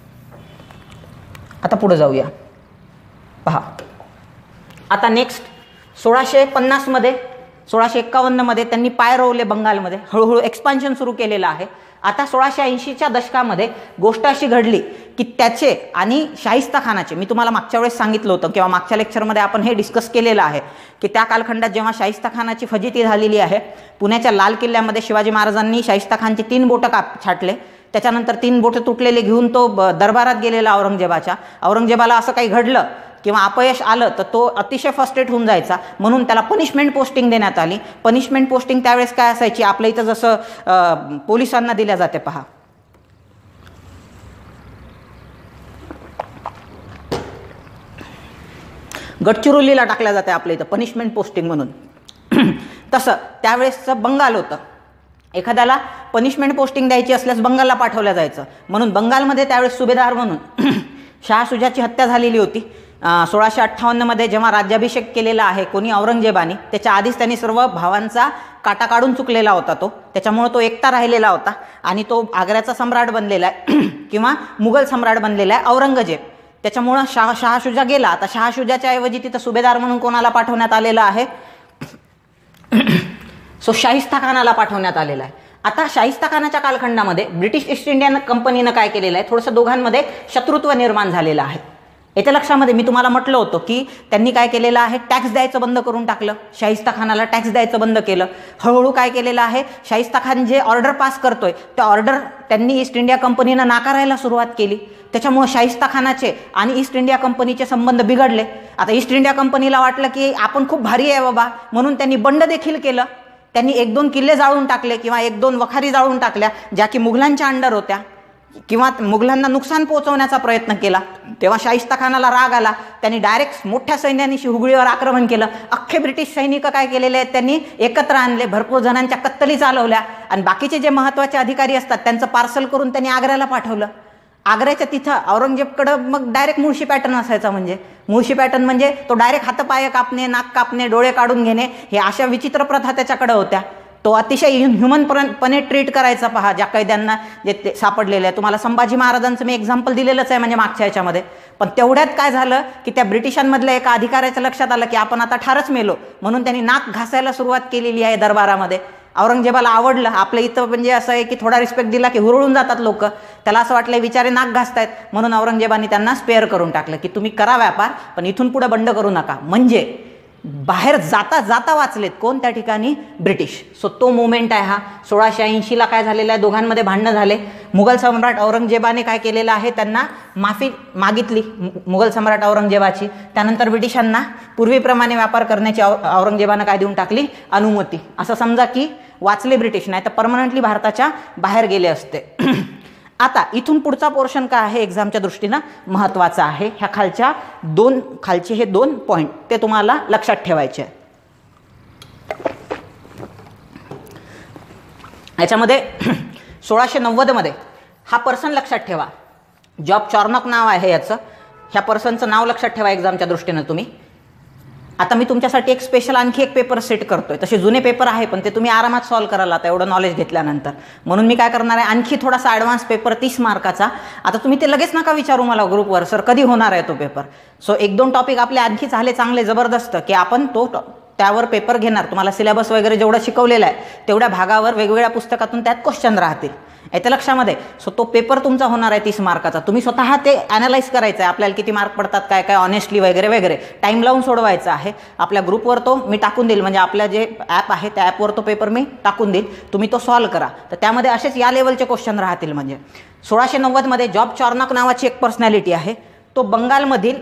Speaker 1: आता पुढे जाऊया. पहा आता नेक्स्ट 1650 मध्ये 1651 मध्ये त्यांनी पाय रोवले बंगालमध्ये. हळूहळू एक्सपान्शन सुरू केलेलं आहे. आता 1680च्या दशकामध्ये गोष्ट अशी घडली की त्याचे आणि शाहिस्ता खानाचे, मी तुम्हाला मागच्या वेळेस सांगितलं होतं किंवा मागच्या लेक्चरमध्ये आपण हे डिस्कस केलेलं आहे की त्या कालखंडात जेव्हा शाहिस्ता खानाची फजिती झालेली आहे, पुण्याच्या लाल किल्ल्यामध्ये शिवाजी महाराजांनी शाहिस्ता खानची 3 बोटं छाटले. त्याच्यानंतर 3 बोटं तुटलेले घेऊन तो दरबारात गेलेला औरंगजेबाच्या. औरंगजेबाला असं काही घडलं किंवा अपयश आलं तर तो अतिशय फ्रस्ट्रेट होऊन जायचा, म्हणून त्याला पनिशमेंट पोस्टिंग देण्यात आली. पनिशमेंट पोस्टिंग त्यावेळेस काय असायची, आपल्या इथं जसं पोलिसांना दिल्या जाते पहा. गडचिरोलीला टाकल्या जाते आपल्या इथं पनिशमेंट पोस्टिंग म्हणून. तसं त्यावेळेसचं बंगाल होतं. एखाद्याला पनिशमेंट पोस्टिंग द्यायची असल्यास बंगालला पाठवलं जायचं. म्हणून बंगालमध्ये त्यावेळेस सुभेदार म्हणून शहा शुजाची हत्या झालेली होती. 1658 मध्ये जेव्हा राज्याभिषेक केलेला आहे कोणी, औरंगजेबाने, त्याच्या आधीच त्यांनी सर्व भावांचा काटा काढून चुकलेला होता तो. त्याच्यामुळे तो एकटा राहिलेला होता आणि तो आग्र्याचा सम्राट बनलेला आहे किंवा मुघल सम्राट बनलेला आहे औरंगजेब. त्याच्यामुळं शहा शुजा गेला. आता शहा शुजाच्या ऐवजी तिथं सुभेदार म्हणून कोणाला पाठवण्यात आलेलं आहे, सो शाहिस्ता खानाला पाठवण्यात आलेला आहे. आता शाहिस्ता खानाच्या कालखंडामध्ये ब्रिटिश ईस्ट इंडियन कंपनीनं काय केलेलं आहे, थोडंसं दोघांमध्ये शत्रुत्व निर्माण झालेलं आहे. येत्या लक्षामध्ये मी तुम्हाला म्हटलं होतं की त्यांनी काय केलेलं आहे, टॅक्स द्यायचं बंद करून टाकलं, शाहिस्ता खानाला टॅक्स द्यायचं बंद केलं. हळूहळू काय केलेलं आहे, शाहिस्ता खान जे ऑर्डर पास करतोय त्या ऑर्डर त्यांनी ईस्ट इंडिया कंपनीनं नाकारायला सुरुवात केली. त्याच्यामुळे शाहिस्ता खानाचे आणि ईस्ट इंडिया कंपनीचे संबंध बिघडले. आता ईस्ट इंडिया कंपनीला वाटलं की आपण खूप भारी आहे बाबा, म्हणून त्यांनी बंड देखील केलं. त्यांनी 1-2 किल्ले जाळून टाकले किंवा 1-2 वखारी जाळून टाकल्या ज्या की मुघलांच्या अंडर होत्या किंवा मुघलांना नुकसान पोहोचवण्याचा प्रयत्न केला. तेव्हा शाहिस्ता खानाला राग आला. त्यांनी डायरेक्ट मोठ्या सैन्यानिशी हुगळीवर आक्रमण केलं. अख्खे ब्रिटिश सैनिक काय केलेले आहेत, त्यांनी एकत्र आणले, भरपूर जणांच्या कत्तली चालवल्या आणि बाकीचे जे महत्त्वाचे अधिकारी असतात त्यांचं पार्सल करून त्यांनी आग्र्याला पाठवलं. आग्र्याच्या तिथं औरंगजेबकडं मग डायरेक्ट मुळशी पॅटर्न असायचा. म्हणजे मुळशी पॅटर्न म्हणजे तो डायरेक्ट हातपाय कापणे, नाक कापणे, डोळे काढून घेणे, हे अशा विचित्र प्रथा त्याच्याकडे होत्या. तो अतिशय ह्युमनपणे ट्रीट करायचा. पहा ज्या कैद्यांना जे ते सापडलेले आहे. तुम्हाला संभाजी महाराजांचं मी एक्झाम्पल दिलेलंच आहे म्हणजे मागच्या याच्यामध्ये. पण तेवढ्यात काय झालं की त्या ब्रिटिशांमधल्या एका अधिकाऱ्याच्या लक्षात आलं की आपण आता ठारच मेलो, म्हणून त्यांनी नाक घासायला सुरुवात केलेली आहे दरबारामध्ये. औरंगजेबाला आवडलं. आपल्या इथं म्हणजे असं आहे की थोडा रिस्पेक्ट दिला की हुरळून जातात लोक. त्याला असं वाटलं विचारे नाक घासतायत, म्हणून औरंगजेबाने त्यांना स्पेअर करून टाकलं की तुम्ही करा व्यापार पण इथून पुढे बंड करू नका. म्हणजे बाहेर जाता जाता वाचलेत कोण त्या ठिकाणी, ब्रिटिश. सो तो मोमेंट आहे हा. 1680ला काय झालेलं आहे, दोघांमध्ये भांडणं झाले. मुघल सम्राट औरंगजेबाने काय केलेलं आहे, त्यांना माफी मागितली मुघल सम्राट औरंगजेबाची. त्यानंतर ब्रिटिशांना पूर्वीप्रमाणे व्यापार करण्याची औरंगजेबानं काय देऊन टाकली, अनुमती. असं समजा की वाचले ब्रिटिश, नाही तर परमनंटली भारताच्या बाहेर गेले असते. आता इथून पुढचा पोर्शन काय आहे एक्झामच्या दृष्टीनं महत्त्वाचा आहे. ह्या खालचे हे 2 पॉईंट ते तुम्हाला लक्षात ठेवायचे आहे. याच्यामध्ये 1690 मध्ये हा पर्सन लक्षात ठेवा. जॉब चॉर्नॉक नाव आहे याचं. ह्या पर्सनचं नाव लक्षात ठेवा एक्झामच्या दृष्टीनं तुम्ही. आता मी तुमच्यासाठी एक स्पेशल आणखी एक पेपर सेट करतोय. तसे जुने पेपर आहे पण ते तुम्ही आरामात सॉल्व्ह कराल आता एवढं नॉलेज घेतल्यानंतर. म्हणून मी काय करणार आहे, आणखी थोडासा ॲडव्हान्स पेपर 30 मार्काचा. आता तुम्ही ते लगेच नका विचारू मला ग्रुपवर, सर कधी होणार आहे तो पेपर. सो 1-2 टॉपिक आपले आणखी झाले चांगले जबरदस्त की आपण त्यावर पेपर घेणार. तुम्हाला सिलेबस वगैरे जेवढं शिकवलेलं आहे तेवढ्या भागावर वेगवेगळ्या पुस्तकातून त्यात क्वेश्चन राहतील. येत्या लक्षामध्ये. सो तो पेपर तुमचा होणार आहे 30 मार्काचा. तुम्ही स्वतः ते ॲनालाइज करायचं आहे आपल्याला किती मार्क पडतात, काय काय ऑनेस्टली वगैरे वगैरे टाईम लावून सोडवायचा आहे. आपल्या ग्रुपवर तो मी टाकून देईल, म्हणजे आपल्या जे ॲप आहे त्या ॲपवर तो पेपर मी टाकून देईल. तुम्ही तो सॉल्व्ह करा. तर त्यामध्ये असेच या लेवलचे क्वेश्चन राहतील. म्हणजे 1690 मध्ये जॉब चॉर्नॉक नावाची एक पर्सनॅलिटी आहे. तो बंगालमधील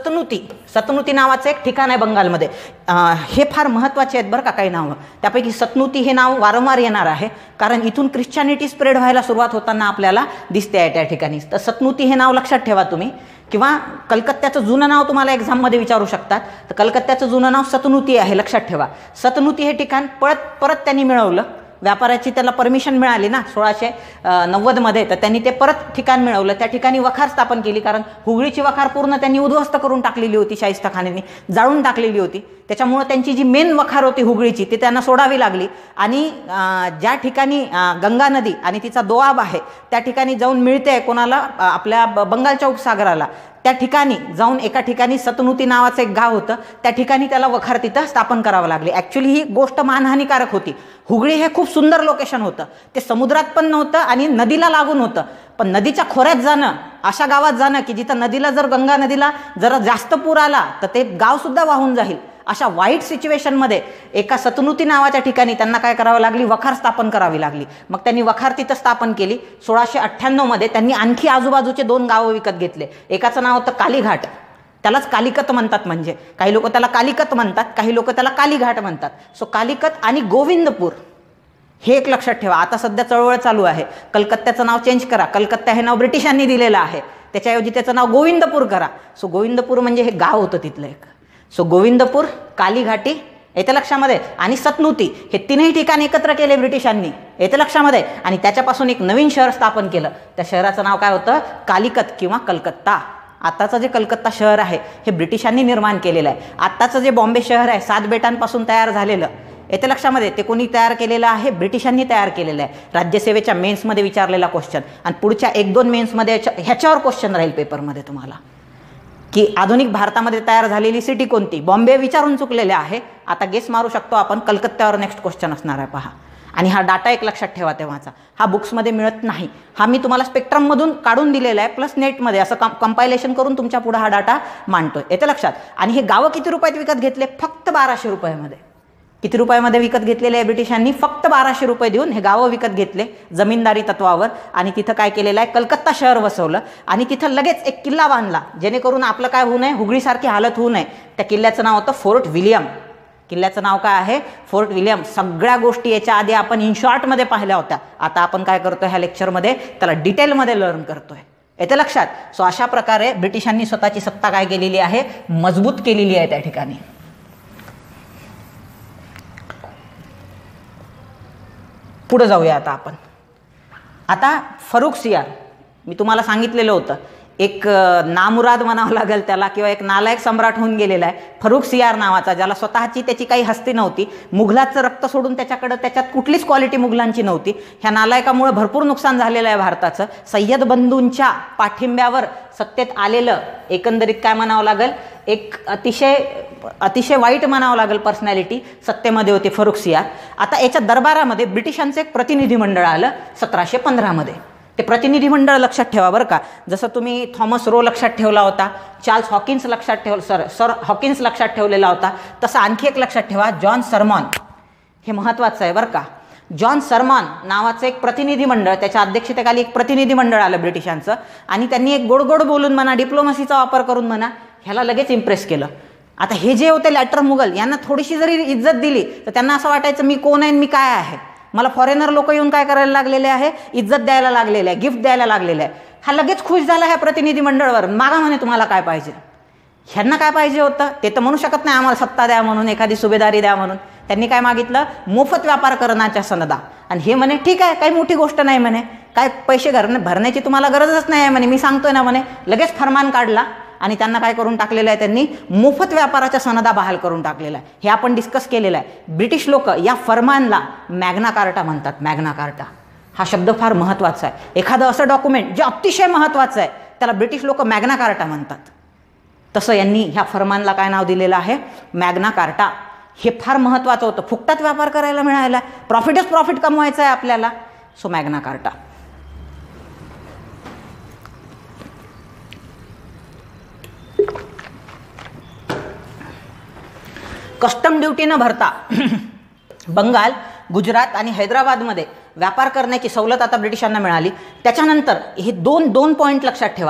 Speaker 1: सतनुती नावाचं एक ठिकाण आहे बंगालमध्ये. हे फार महत्त्वाचे आहेत बरं का काही नावं. त्यापैकी सतनुती हे नाव वारंवार येणार आहे कारण इथून ख्रिश्चॅनिटी स्प्रेड व्हायला सुरुवात होताना आपल्याला दिसते आहे त्या ठिकाणी. तर सतनुती हे नाव लक्षात ठेवा तुम्ही. किंवा कलकत्त्याचं जुनं नाव तुम्हाला एक्झाममध्ये विचारू शकतात. तर कलकत्त्याचं जुनं नाव सतनुती आहे, लक्षात ठेवा. सतनुती हे ठिकाण परत त्यांनी मिळवलं. व्यापाराची त्याला परमिशन मिळाली ना 1690 मध्ये. तर त्यांनी ते परत ठिकाण मिळवलं. त्या ठिकाणी वखार स्थापन केली कारण हुगळीची वखार पूर्ण त्यांनी उद्ध्वस्त करून टाकलेली होती, शाहिस्ता खानांनी जाळून टाकलेली होती. त्याच्यामुळे त्यांची जी मेन वखार होती हुगळीची ती त्यांना सोडावी लागली. आणि ज्या ठिकाणी गंगा नदी आणि तिचा दोआब आहे त्या ठिकाणी जाऊन मिळते कोणाला, आपल्या बंगालच्या उपसागराला. त्या ठिकाणी जाऊन एका ठिकाणी सतनुती नावाचं एक गाव होतं, त्या ठिकाणी त्याला वखार तिथं स्थापन करावं लागली. ॲक्च्युली ही गोष्ट मानहानिकारक होती. हुगळी हे खूप सुंदर लोकेशन होतं. ते समुद्रात पण नव्हतं आणि नदीला लागून होतं. पण नदीच्या खोऱ्यात जाणं, अशा गावात जाणं की जिथं नदीला जर गंगा नदीला जरा जास्त पूर आला तर ते गावसुद्धा वाहून जाईल, अशा वाईट सिच्युएशनमध्ये एका सतनुती नावाच्या ठिकाणी त्यांना काय करावं लागली, वखार स्थापन करावी लागली. मग त्यांनी वखार तिथं स्थापन केली. 1698 मध्ये त्यांनी आणखी आजूबाजूचे 2 गावं विकत घेतले. एकाचं नाव होतं कालीघाट, त्यालाच कालिकत म्हणतात. म्हणजे काही लोक त्याला कालिकत म्हणतात, काही लोक त्याला कालीघाट म्हणतात. सो कालिकत आणि गोविंदपूर हे एक लक्षात ठेवा. आता सध्या चळवळ चालू आहे, कलकत्त्याचं नाव चेंज करा. कलकत्ता हे नाव ब्रिटिशांनी दिलेलं आहे, त्याच्याऐवजी त्याचं नाव गोविंदपूर करा. सो गोविंदपूर म्हणजे हे गाव होतं तिथलं एक. सो गोविंदपूर, कालीघाटी येत्या लक्षामध्ये आणि सतनुती हे 3ही ठिकाण एकत्र केले ब्रिटिशांनी, येत्या लक्षामध्ये. आणि त्याच्यापासून एक नवीन शहर स्थापन केलं. त्या शहराचं नाव काय होतं, कालिकत किंवा कलकत्ता. आताचं जे कलकत्ता शहर आहे हे ब्रिटिशांनी निर्माण केलेलं आहे. आत्ताचं जे बॉम्बे शहर आहे 7 बेटांपासून तयार झालेलं, येत्या लक्षामध्ये ते कोणी तयार केलेलं आहे, ब्रिटिशांनी तयार केलेलं आहे. राज्यसेवेच्या मेन्समध्ये विचारलेला क्वेश्चन आणि पुढच्या 1-2 मेन्समध्ये ह्याच्यावर क्वेश्चन राहील पेपरमध्ये तुम्हाला की आधुनिक भारतामध्ये तयार झालेली सिटी कोणती. बॉम्बे विचारून चुकलेले आहे. आता गेस मारू शकतो आपण, कलकत्त्यावर नेक्स्ट क्वेश्चन असणार आहे. पहा आणि हा डाटा एक लक्षात ठेवा तेव्हाचा, हा बुक्समध्ये मिळत नाही, हा मी तुम्हाला स्पेक्ट्रममधून काढून दिलेला आहे प्लस नेटमध्ये असं कंपायलेशन करून तुमच्या पुढे हा डाटा मांडतोय, येतं लक्षात. आणि हे गावं किती रुपयात विकत घेतले? फक्त 1200 रुपयामध्ये. किती रुपयामध्ये विकत घेतलेले आहे ब्रिटिशांनी? फक्त 1200 रुपये देऊन हे गावं विकत घेतले जमीनदारी तत्वावर. आणि तिथं काय केलेलं आहे, कलकत्ता शहर वसवलं आणि तिथं लगेच एक किल्ला बांधला, जेणेकरून आपलं काय होऊ नये, हुगळीसारखी हालत होऊ नये. त्या किल्ल्याचं नाव होतं फोर्ट विलियम. किल्ल्याचं नाव काय आहे? Fort William. सगळ्या गोष्टी याच्या आधी आपण इन शॉर्टमध्ये पाहिल्या होत्या, आता आपण काय करतोय ह्या लेक्चरमध्ये त्याला डिटेलमध्ये लर्न करतोय, येते लक्षात. सो अशा प्रकारे ब्रिटिशांनी स्वतःची सत्ता काय केलेली आहे, मजबूत केलेली आहे त्या ठिकाणी. पुढे जाऊया आता आपण. आता फरुखसियार, मी तुम्हाला सांगितलेलं होतं एक नामुराद म्हणावं लागेल त्याला, किंवा एक नालायक सम्राट होऊन गेलेला आहे फरुखसियार नावाचा, ज्याला स्वतःची त्याची काही हस्ती नव्हती, मुघलाचं रक्त सोडून त्याच्याकडं त्याच्यात कुठलीच क्वालिटी मुघलांची नव्हती. ह्या नालायकामुळे भरपूर नुकसान झालेलं आहे भारताचं. सय्यद बंधूंच्या पाठिंब्यावर सत्तेत आलेलं एकंदरीत काय म्हणावं लागेल, एक अतिशय वाईट म्हणावं लागेल पर्सनॅलिटी सत्तेमध्ये होती फरुखसियार. आता याच्या दरबारामध्ये ब्रिटिशांचं एक प्रतिनिधी मंडळ आलं 1715 मध्ये. ते प्रतिनिधी मंडळ लक्षात ठेवा बरं का. जसं तुम्ही थॉमस रो लक्षात ठेवला होता, चार्ल्स हॉकिन्स लक्षात सर हॉकिन्स लक्षात ठेवलेला होता, तसं आणखी एक लक्षात ठेवा, जॉन सरमॉन. हे महत्त्वाचं आहे बरं का. जॉन सरमॉन नावाचं एक प्रतिनिधी मंडळ, त्याच्या अध्यक्षतेखाली एक प्रतिनिधी मंडळ आलं ब्रिटिशांचं, आणि त्यांनी एक गोड गोड बोलून म्हणा, डिप्लोमसीचा वापर करून म्हणा, ह्याला लगेच इम्प्रेस केलं. आता हे जे होते लॅटर मुघल, यांना थोडीशी जरी इज्जत दिली तर त्यांना असं वाटायचं मी कोण आहे, मी काय आहे. मला फॉरेनर लोक येऊन काय करायला लागलेले आहे, इज्जत द्यायला लागलेले आहे, गिफ्ट द्यायला लागलेले आहे. हा लगेच खुश झाला ह्या प्रतिनिधी मंडळावर, मागा म्हणे तुम्हाला काय पाहिजे. ह्यांना काय पाहिजे होतं ते तर म्हणू शकत नाही आम्हाला सत्ता द्या म्हणून, एखादी सुभेदारी द्या म्हणून. त्यांनी काय मागितलं, मोफत व्यापार करण्याच्या सनदा. आणि हे म्हणे ठीक आहे, काही मोठी गोष्ट नाही म्हणे, काय पैसे भरण्याची तुम्हाला गरजच नाही आहे म्हणे, मी सांगतोय ना म्हणे. लगेच फरमान काढला आणि त्यांना काय करून टाकलेलं आहे, त्यांनी मोफत व्यापाराच्या सनदा बहाल करून टाकलेला आहे. हे आपण डिस्कस केलेलं आहे. ब्रिटिश लोक या फरमानला मॅग्ना कार्टा म्हणतात. मॅग्ना कार्टा हा शब्द फार महत्त्वाचा आहे. एखादं असं डॉक्युमेंट जे अतिशय महत्त्वाचं आहे त्याला ब्रिटिश लोक मॅग्ना कार्टा म्हणतात. तसं यांनी ह्या फरमानला काय नाव दिलेलं आहे, मॅग्ना कार्टा. हे फार महत्त्वाचं होतं, फुकटात व्यापार करायला मिळायला, प्रॉफिटच प्रॉफिट कमवायचं आहे आपल्याला. So Magna Carta. Custom duty न भरता बंगाल, गुजरात आणि हैदराबादमध्ये व्यापार करण्याची सवलत आता ब्रिटिशांना मिळाली. त्याच्यानंतर हे दोन पॉईंट लक्षात ठेवा.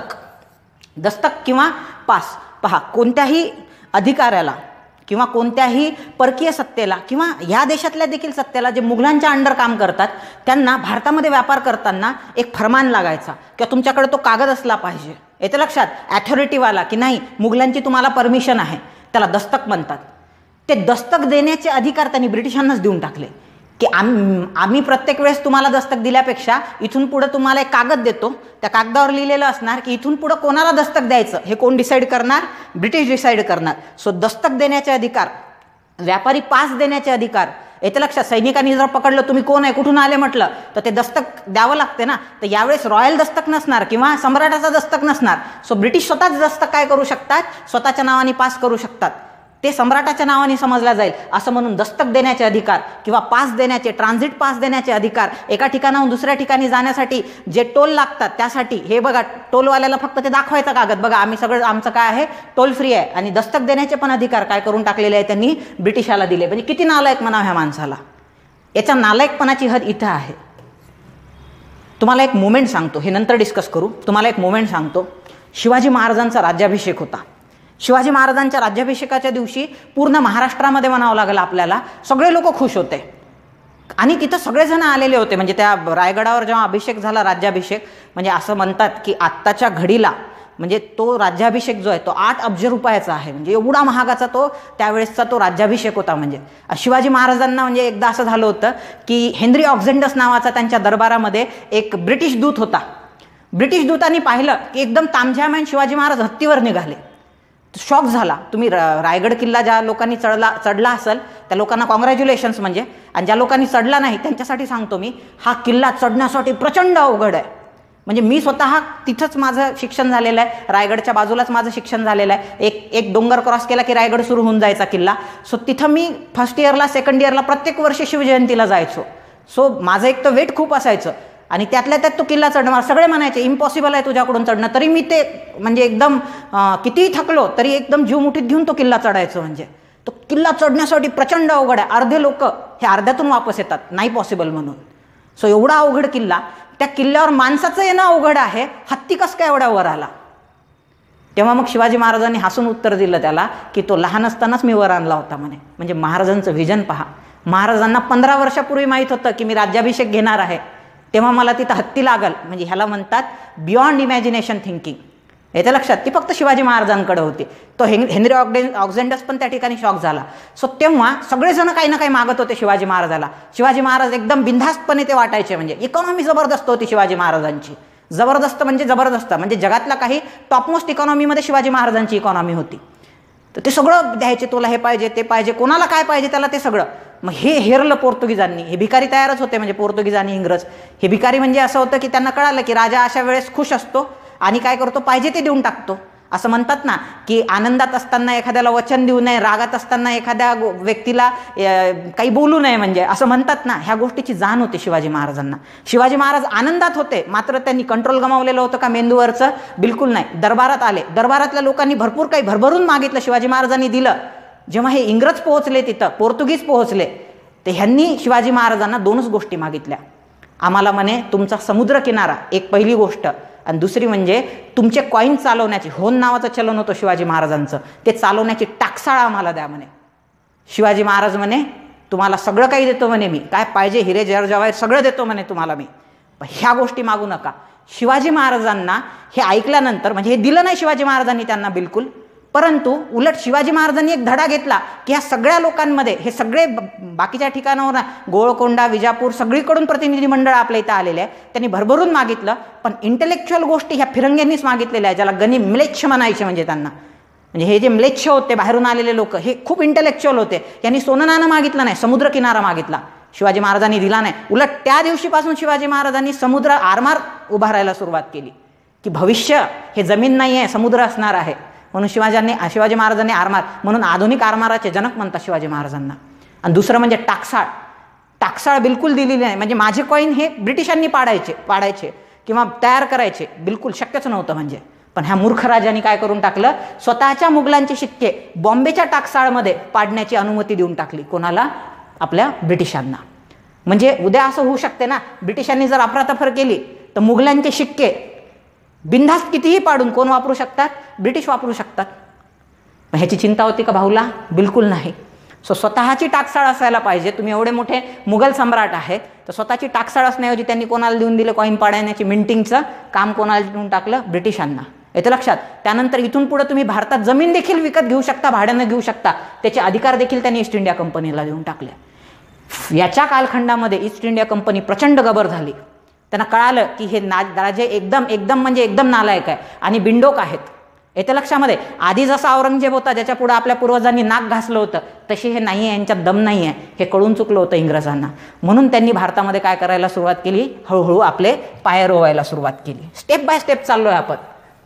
Speaker 1: दस्तक किंवा पास. पहा, कोणत्याही अधिकाऱ्याला किंवा कोणत्याही परकीय सत्तेला किंवा ह्या देशातल्या देखील सत्तेला जे मुघलांच्या अंडर काम करतात त्यांना भारतामध्ये व्यापार करताना एक फरमान लागायचा किंवा तुमच्याकडे तो कागद असला पाहिजे. येतं लक्षात, ॲथॉरिटीवाला की नाही मुघलांची तुम्हाला परमिशन आहे, त्याला दस्तक म्हणतात. ते दस्तक देण्याचे अधिकार त्यांनी ब्रिटिशांनाच देऊन टाकले की आम्ही प्रत्येक वेळेस तुम्हाला दस्तक दिल्यापेक्षा इथून पुढे तुम्हाला एक कागद देतो, त्या कागदावर लिहिलेलं असणार की इथून पुढे कोणाला दस्तक द्यायचं हे कोण डिसाईड करणार, ब्रिटिश डिसाईड करणार. सो दस्तक देण्याचे अधिकार, व्यापारी पास देण्याचे अधिकार. येते लक्षात, सैनिकांनी जर पकडलं तुम्ही कोण आहे कुठून आले म्हटलं तर ते दस्तक द्यावं लागते ना. तर यावेळेस रॉयल दस्तक नसणार किंवा सम्राटाचा दस्तक नसणार. सो ब्रिटिश स्वतःच दस्तक काय करू शकतात, स्वतःच्या नावाने पास करू शकतात. ते सम्राटाच्या नावाने समजला जाईल असं म्हणून दस्तक देण्याचे अधिकार किंवा पास देण्याचे, ट्रान्झिट पास देण्याचे अधिकार, एका ठिकाणाहून दुसऱ्या ठिकाणी जाण्यासाठी जे टोल लागतात त्यासाठी. हे बघा, टोलवाल्याला फक्त ते दाखवायचं कागद, बघा आम्ही सगळं आमचं काय आहे टोल फ्री आहे. आणि दस्तक देण्याचे पण अधिकार काय करून टाकलेले आहे त्यांनी, ब्रिटिशाला दिले. म्हणजे किती नालायक म्हणावं ह्या माणसाला. याच्या नालायकपणाची हद इथं आहे. तुम्हाला एक मोमेंट सांगतो, हे नंतर डिस्कस करू. तुम्हाला एक मोमेंट सांगतो. शिवाजी महाराजांचा राज्याभिषेक होता. शिवाजी महाराजांच्या राज्याभिषेकाच्या दिवशी पूर्ण महाराष्ट्रामध्ये म्हणावं लागलं आपल्याला, सगळे लोक खुश होते आणि तिथं सगळेजण आलेले होते. म्हणजे त्या रायगडावर जेव्हा अभिषेक झाला, राज्याभिषेक, म्हणजे असं म्हणतात की आत्ताच्या घडीला म्हणजे तो राज्याभिषेक जो आहे तो 8 अब्ज रुपयाचा आहे. म्हणजे एवढा महागाचा तो त्यावेळेसचा तो राज्याभिषेक होता. म्हणजे शिवाजी महाराजांना म्हणजे एकदा असं झालं होतं की हेनरी ऑक्झेंडस नावाचा त्यांच्या दरबारामध्ये एक ब्रिटिश दूत होता. ब्रिटिश दूतांनी पाहिलं की एकदम तामझाम शिवाजी महाराज हत्तीवर निघाले. शॉक झाला. तुम्ही रायगड किल्ला ज्या लोकांनी चढला असेल त्या लोकांना कॉंग्रॅच्युलेशन्स म्हणजे, आणि ज्या लोकांनी चढला नाही त्यांच्यासाठी सांगतो मी, हा किल्ला चढण्यासाठी प्रचंड अवघड आहे. म्हणजे मी स्वतः तिथंच माझं शिक्षण झालेलं आहे, रायगडच्या बाजूलाच माझं शिक्षण झालेलं आहे. एक डोंगर क्रॉस केला की रायगड सुरू होऊन जायचा किल्ला. सो तिथं मी फर्स्ट इयरला सेकंड इयरला प्रत्येक वर्षी शिवजयंतीला जायचो. सो माझं एक तर वेट खूप असायचं आणि त्यातल्या त्यात तो किल्ला चढणार, सगळे म्हणायचे इम्पॉसिबल आहे तुझ्याकडून चढणं, तरी मी ते म्हणजे एकदम कितीही थकलो तरी एकदम जीव मुठीत घेऊन तो किल्ला चढायचो. म्हणजे तो किल्ला चढण्यासाठी प्रचंड अवघड आहे. अर्धे लोक हे अर्ध्यातून वापस येतात नाही पॉसिबल म्हणून. सो एवढा अवघड किल्ला, त्या किल्ल्यावर माणसाचं येणं अवघड आहे, हत्ती कसं काय एवढ्या वर आला. तेव्हा मग शिवाजी महाराजांनी हसून उत्तर दिलं त्याला की तो लहान असतानाच मी वर आणला होता म्हणे. म्हणजे महाराजांचं व्हिजन पहा. महाराजांना 15 वर्षापूर्वी माहीत होतं की मी राज्याभिषेक घेणार आहे, तेव्हा मला तिथं हत्ती लागल. म्हणजे ह्याला म्हणतात बियॉन्ड इमॅजिनेशन थिंकिंग. येतं लक्षात. ती फक्त शिवाजी महाराजांकडे होती. तो हेनरी ऑक्झेंडस पण त्या ठिकाणी शॉक झाला. सो तेव्हा सगळेजण काही ना काही मागत होते शिवाजी महाराजाला. शिवाजी महाराज एकदम बिनधास्तपणे ते वाटायचे. म्हणजे इकॉनॉमी जबरदस्त होती शिवाजी महाराजांची. जबरदस्त म्हणजे जबरदस्त, म्हणजे जगातला काही टॉपमोस्ट इकॉनॉमीमध्ये शिवाजी महाराजांची इकॉनॉमी होती. तर ते सगळं द्यायचे, तुला हे पाहिजे ते पाहिजे, कोणाला काय पाहिजे त्याला ते सगळं. मग हे हेरलं पोर्तुगीजांनी. हे भिकारी तयारच होते म्हणजे पोर्तुगीज आणि इंग्रज. हे भिकारी म्हणजे असं होतं की त्यांना कळालं की राजा अशा वेळेस खुश असतो आणि काय करतो, पाहिजे ते देऊन टाकतो. असं म्हणतात ना की आनंदात असताना एखाद्याला वचन देऊ नये, रागात असताना एखाद्या व्यक्तीला काही बोलू नये, म्हणजे असं म्हणतात ना. ह्या गोष्टीची जाण होती शिवाजी महाराजांना. शिवाजी महाराज आनंदात होते, मात्र त्यांनी कंट्रोल गमावलेलं होतं का मेंदूवरचं? बिलकुल नाही. दरबारात आले, दरबारातल्या लोकांनी भरपूर काही भरभरून मागितलं, शिवाजी महाराजांनी दिलं. जेव्हा हे इंग्रज पोहोचले तिथं, पोर्तुगीज पोहोचले, ते ह्यांनी शिवाजी महाराजांना 2च गोष्टी मागितल्या. आम्हाला म्हणे तुमचा समुद्र किनारा, एक पहिली गोष्ट, आणि दुसरी म्हणजे तुमचे कॉईन चालवण्याची, होन नावाचं चलन होतं शिवाजी महाराजांचं, ते चालवण्याची टाकसाळ आम्हाला द्या म्हणे. शिवाजी महाराज म्हणे तुम्हाला सगळं काही देतो म्हणे मी, काय पाहिजे हिरे जवाहर सगळं देतो म्हणे तुम्हाला मी, पण ह्या गोष्टी मागू नका. शिवाजी महाराजांना हे ऐकल्यानंतर, म्हणजे हे दिलं नाही शिवाजी महाराजांनी त्यांना बिलकुल, परंतु उलट शिवाजी महाराजांनी एक धडा घेतला की ह्या सगळ्या लोकांमध्ये, हे सगळे बाकीच्या ठिकाणावर गोळकोंडा, विजापूर सगळीकडून प्रतिनिधी मंडळ आपल्या इथं आलेले आहे, त्यांनी भरभरून मागितलं, पण इंटेलेक्च्युअल गोष्टी ह्या फिरंग्यांनीच मागितलेल्या आहे, ज्याला गणी म्लेच्छ म्हणायचे. म्हणजे त्यांना, म्हणजे हे जे म्लेच्छ होते बाहेरून आलेले लोक, हे खूप इंटेलेक्च्युअल होते. यांनी सोनं नाणं मागितलं नाही, समुद्र किनारा मागितला. शिवाजी महाराजांनी दिला नाही. उलट त्या दिवशीपासून शिवाजी महाराजांनी समुद्र आरमार उभारायला सुरुवात केली की भविष्य हे जमीन नाही आहे, समुद्र असणार आहे. म्हणून शिवाजी महाराजांनी आरमार, म्हणून आधुनिक आरमाराचे जनक म्हणतात शिवाजी महाराजांना. आणि दुसरं म्हणजे टाकसाळ बिलकुल दिलेली नाही. म्हणजे माझे कॉईन हे ब्रिटिशांनी पाडायचे किंवा तयार करायचे बिलकुल शक्यच नव्हतं. म्हणजे पण ह्या मूर्ख राजांनी काय करून टाकलं, स्वतःच्या मुघलांचे शिक्के बॉम्बेच्या टाकसाळमध्ये पाडण्याची अनुमती देऊन टाकली. कोणाला? आपल्या ब्रिटिशांना. म्हणजे उद्या असं होऊ शकते ना, ब्रिटिशांनी जर अफरातफर केली तर मुघलांचे शिक्के बिनधास्त कितीही पाडून कोण वापरू शकतात? ब्रिटिश वापरू शकतात. ह्याची चिंता होती का भाऊला? बिलकुल नाही. सो स्वतःची टाकसाळ असायला पाहिजे. तुम्ही एवढे मोठे मुघल सम्राट आहेत तर स्वतःची टाकसाळ असण्याऐवजी त्यांनी कोणाला देऊन दिलं कॉईन पाडण्याची मिंटिंगचं काम? कोणाला देऊन टाकलं? ब्रिटिशांना. येतं लक्षात. त्यानंतर इथून पुढे तुम्ही भारतात जमीन देखील विकत घेऊ शकता, भाड्यानं घेऊ शकता, त्याचे अधिकार देखील त्यांनी ईस्ट इंडिया कंपनीला देऊन टाकले. याच्या कालखंडामध्ये ईस्ट इंडिया कंपनी प्रचंड गबर झाली. त्यांना कळालं की हे राजे एकदम नालायक आहे आणि बिंडोक आहेत. येत्या लक्षामध्ये आधी जसा औरंगजेब होता ज्याच्या पुढे आपल्या पूर्वजांनी नाक घासलं होतं, तशी हे नाही आहे, यांच्यात दम नाही आहे, हे कळून चुकलं होतं इंग्रजांना. म्हणून त्यांनी भारतामध्ये काय करायला सुरुवात केली, हळूहळू आपले पाय रोवायला सुरुवात केली. स्टेप बाय स्टेप चाललोय आपण.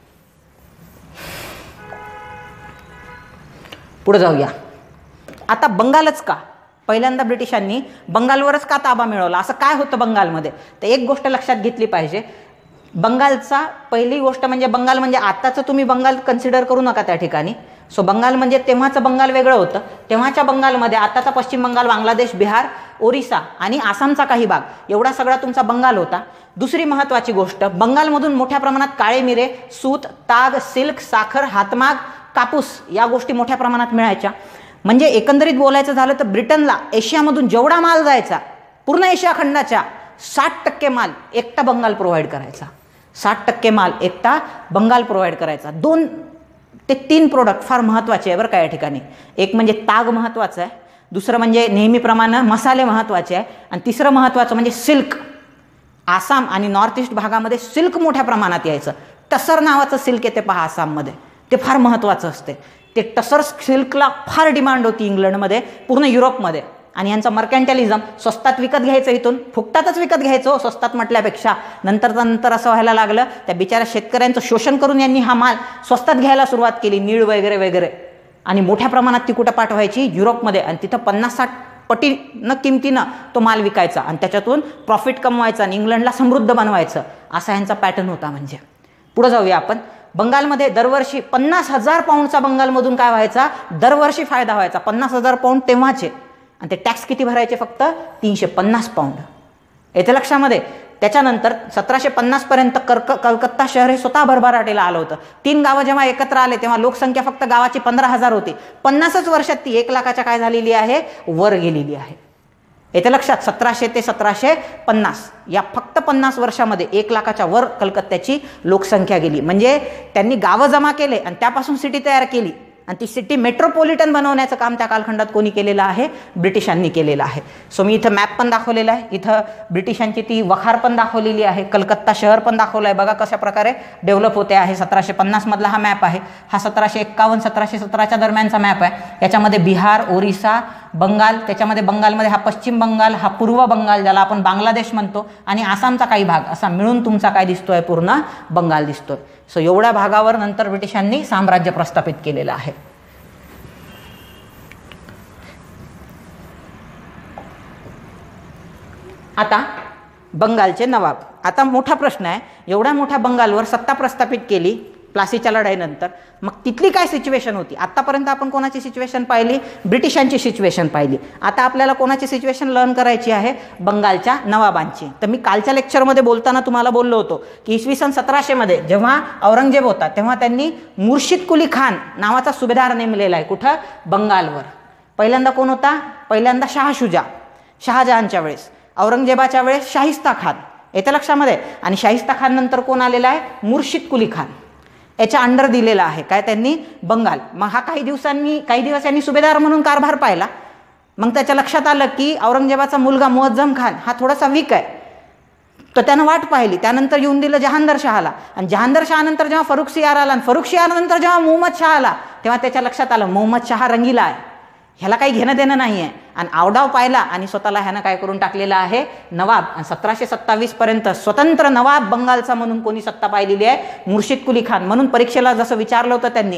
Speaker 1: पुढे जाऊया. आता बंगालच का? पहिल्यांदा ब्रिटिशांनी बंगालवरच का ताबा मिळवला? असं काय होतं बंगालमध्ये? तर एक गोष्ट लक्षात घेतली पाहिजे. बंगालचा पहिली गोष्ट म्हणजे, बंगाल म्हणजे आत्ताचं तुम्ही बंगाल कन्सिडर करू नका त्या ठिकाणी. सो बंगाल म्हणजे तेव्हाचं बंगाल वेगळं होतं. तेव्हाच्या बंगालमध्ये आत्ताचा पश्चिम बंगाल, बांगलादेश, बिहार, ओरिसा आणि आसामचा काही भाग, एवढा सगळा तुमचा बंगाल होता. दुसरी महत्त्वाची गोष्ट, बंगालमधून मोठ्या प्रमाणात काळे मिरे, सूत, ताग, सिल्क, साखर, हातमाग, कापूस या गोष्टी मोठ्या प्रमाणात मिळायच्या. म्हणजे एकंदरीत बोलायचं झालं तर ब्रिटनला एशियामधून जेवढा माल जायचा, पूर्ण एशिया खंडाच्या 60% माल एकटा बंगाल प्रोव्हाइड करायचा. 60% माल एकटा बंगाल प्रोव्हाइड करायचा. 2 ते 3 प्रोडक्ट फार महत्त्वाचे आहे बरं का या ठिकाणी. एक म्हणजे ताग महत्त्वाचं आहे, दुसरं म्हणजे नेहमीप्रमाणे मसाले महत्त्वाचे आहे, आणि तिसरं महत्त्वाचं म्हणजे सिल्क. आसाम आणि नॉर्थ ईस्ट भागामध्ये सिल्क मोठ्या प्रमाणात यायचं. टसर नावाचं सिल्क येते पहा आसाममध्ये, ते फार महत्त्वाचं असते. ते टसर सिल्कला फार डिमांड होती इंग्लंडमध्ये, पूर्ण युरोपमध्ये. आणि यांचं मर्कॅन्टलिझम, स्वस्तात विकत घ्यायचं, इथून फुकटातच विकत घ्यायचं स्वस्तात म्हटल्यापेक्षा. नंतर असं व्हायला लागलं, त्या बिचाऱ्या शेतकऱ्यांचं शोषण करून यांनी हा माल स्वस्तात घ्यायला सुरुवात केली, नीळ वगैरे वगैरे. आणि मोठ्या प्रमाणात ती कुठं पाठवायची? युरोपमध्ये. आणि तिथं 50-60 पटीनं किमतीनं तो माल विकायचा आणि त्याच्यातून प्रॉफिट कमवायचा आणि इंग्लंडला समृद्ध बनवायचं, असा यांचा पॅटर्न होता. म्हणजे पुढे जाऊया आपण. बंगालमध्ये दरवर्षी 50,000 पाऊंडचा बंगालमधून काय व्हायचा, दरवर्षी फायदा व्हायचा. 50,000 पाऊंड तेव्हाचे, आणि ते टॅक्स किती भरायचे, फक्त 350 पाऊंड. येथे लक्षामध्ये. त्याच्यानंतर 1750 पर्यंत कलकत्ता शहर हे स्वतः भरभराटीला आलं होतं. 3 गावं जेव्हा एकत्र आले तेव्हा लोकसंख्या फक्त गावाची 15,000 होती. 50च वर्षात ती 1 लाखाच्या काय झालेली आहे, वर गेलेली आहे. येथे लक्षात, 1700 ते 1750 या फक्त 50 वर्षामध्ये 1 लाखाच्या वर कलकत्त्याची लोकसंख्या गेली. म्हणजे त्यांनी गावं जमा केले आणि त्यापासून सिटी तयार केली, आणि ती सिटी मेट्रोपॉलिटन बनवण्याचं काम त्या कालखंडात कोणी केलेलं आहे, ब्रिटिशांनी केलेलं आहे. सो मी इथं मॅप पण दाखवलेला आहे. इथं ब्रिटिशांची ती वखार पण दाखवलेली आहे, कलकत्ता शहर पण दाखवलं आहे. बघा कशा प्रकारे डेव्हलप होते आहे. 1750 मधला हा मॅप आहे. हा 1751-1717च्या दरम्यानचा मॅप आहे. याच्यामध्ये बिहार, ओरिसा, बंगाल, त्याच्यामध्ये बंगालमध्ये हा पश्चिम बंगाल, हा पूर्व बंगाल ज्याला आपण बांगलादेश म्हणतो, आणि आसामचा काही भाग, असा मिळून तुमचा काय दिसतोय, पूर्ण बंगाल दिसतोय. सो एवढ्या भागावर नंतर ब्रिटिशांनी साम्राज्य प्रस्थापित केलेलं आहे. आता बंगालचे नवाब. आता मोठा प्रश्न आहे, एवढ्या मोठ्या बंगालवर सत्ता प्रस्थापित केली प्लासीच्या लढाईनंतर, मग तिथली काय सिच्युएशन होती. आतापर्यंत आपण कोणाची सिच्युएशन पाहिली, ब्रिटिशांची सिच्युएशन पाहिली. आता आपल्याला कोणाची सिच्युएशन लर्न करायची आहे, बंगालच्या नवाबांची. तर मी कालच्या लेक्चरमध्ये बोलताना तुम्हाला बोललो होतो की इसवी सन 1700 मध्ये जेव्हा औरंगजेब होता तेव्हा त्यांनी मुर्शिद कुली खान नावाचा सुभेदार नेमलेला आहे. कुठं, बंगालवर. पहिल्यांदा कोण होता, पहिल्यांदा शहाजहानच्या वेळेस, औरंगजेबाच्या वेळेस शाहिस्ता खान, येत्या लक्षामध्ये. आणि शाहिस्ता खान नंतर कोण आलेला आहे, मुर्शिद कुली खान. याच्या अंडर दिलेला आहे काय त्यांनी, बंगाल. मग हा काही दिवस यांनी सुभेदार म्हणून कारभार पाहिला. मग त्याच्या लक्षात आलं की औरंगजेबाचा मुलगा मुअज्जम खान हा थोडासा वीक आहे, तर त्यानं वाट पाहिली. त्यानंतर येऊन दिलं जहांदर शहाला, आणि जहांदर शहानंतर जेव्हा फरुखसियार आला, आणि फरुखसियारनंतर जेव्हा मोहम्मद शहा आला, तेव्हा त्याच्या लक्षात आलं मोहम्मद शहा रंगीला आहे, ह्याला काही घेणं देणं नाही आहे. आणि आवडाव पाहिला आणि स्वतःला ह्यानं काय करून टाकलेला आहे, नवाब. 1727 पर्यंत स्वतंत्र नवाब बंगालचा म्हणून कोणी सत्ता पाहिलेली आहे, मुर्शिद कुली खान. म्हणून परीक्षेला जसं विचारलं होतं त्यांनी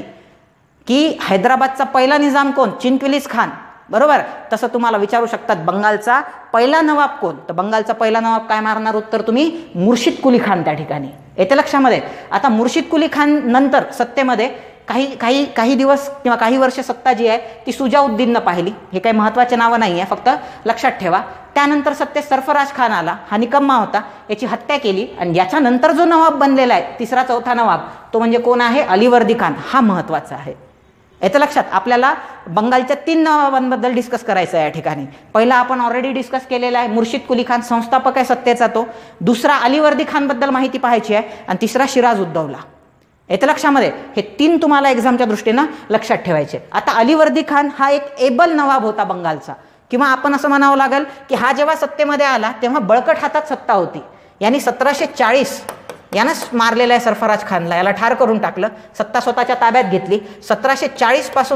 Speaker 1: की हैदराबादचा पहिला निजाम कोण, चिंक्विलिस खान, बरोबर. तसं तुम्हाला विचारू शकतात बंगालचा पहिला नवाब कोण, तर बंगालचा पहिला नवाब काय मारणार उत्तर तुम्ही, मुर्शिद कुली खान त्या ठिकाणी. येते लक्षामध्ये. आता मुर्शिद कुली खान नंतर सत्तेमध्ये काही दिवस किंवा काही वर्ष सत्ता जी आहे ती सुजाउद्दीननं पाहिली. हे काही महत्त्वाचे नावं नाही आहे, फक्त लक्षात ठेवा. त्यानंतर सत्तेत सरफराज खान आला, हा निकम्मा होता, याची हत्या केली. आणि याच्यानंतर जो नवाब बनलेला आहे, तिसरा चौथा नवाब, तो म्हणजे कोण आहे, अलीवर्दी खान. हा महत्त्वाचा आहे. याचं लक्षात. आपल्याला बंगालच्या 3 नवाबांबद्दल डिस्कस करायचं आहे या ठिकाणी. पहिला आपण ऑलरेडी डिस्कस केलेला आहे, मुर्शिद कुली खान संस्थापक आहे सत्तेचा तो. दुसरा अलीवर्दी खानबद्दल माहिती पाहायची आहे, आणि तिसरा सिराजुद्दौला. येतं लक्षामध्ये. हे 3 तुम्हाला एक्झामच्या दृष्टीनं लक्षात ठेवायचे. आता अलीवर्दी खान हा एक एबल नवाब होता बंगालचा, किंवा आपण असं म्हणावं लागेल की हा जेव्हा सत्तेमध्ये आला तेव्हा बळकट हातात सत्ता होती. यांनी 1740 यानंच मारलेलं आहे सरफराज खानला, याला ठार करून टाकलं, सत्ता स्वतःच्या ताब्यात घेतली. 1740 पासून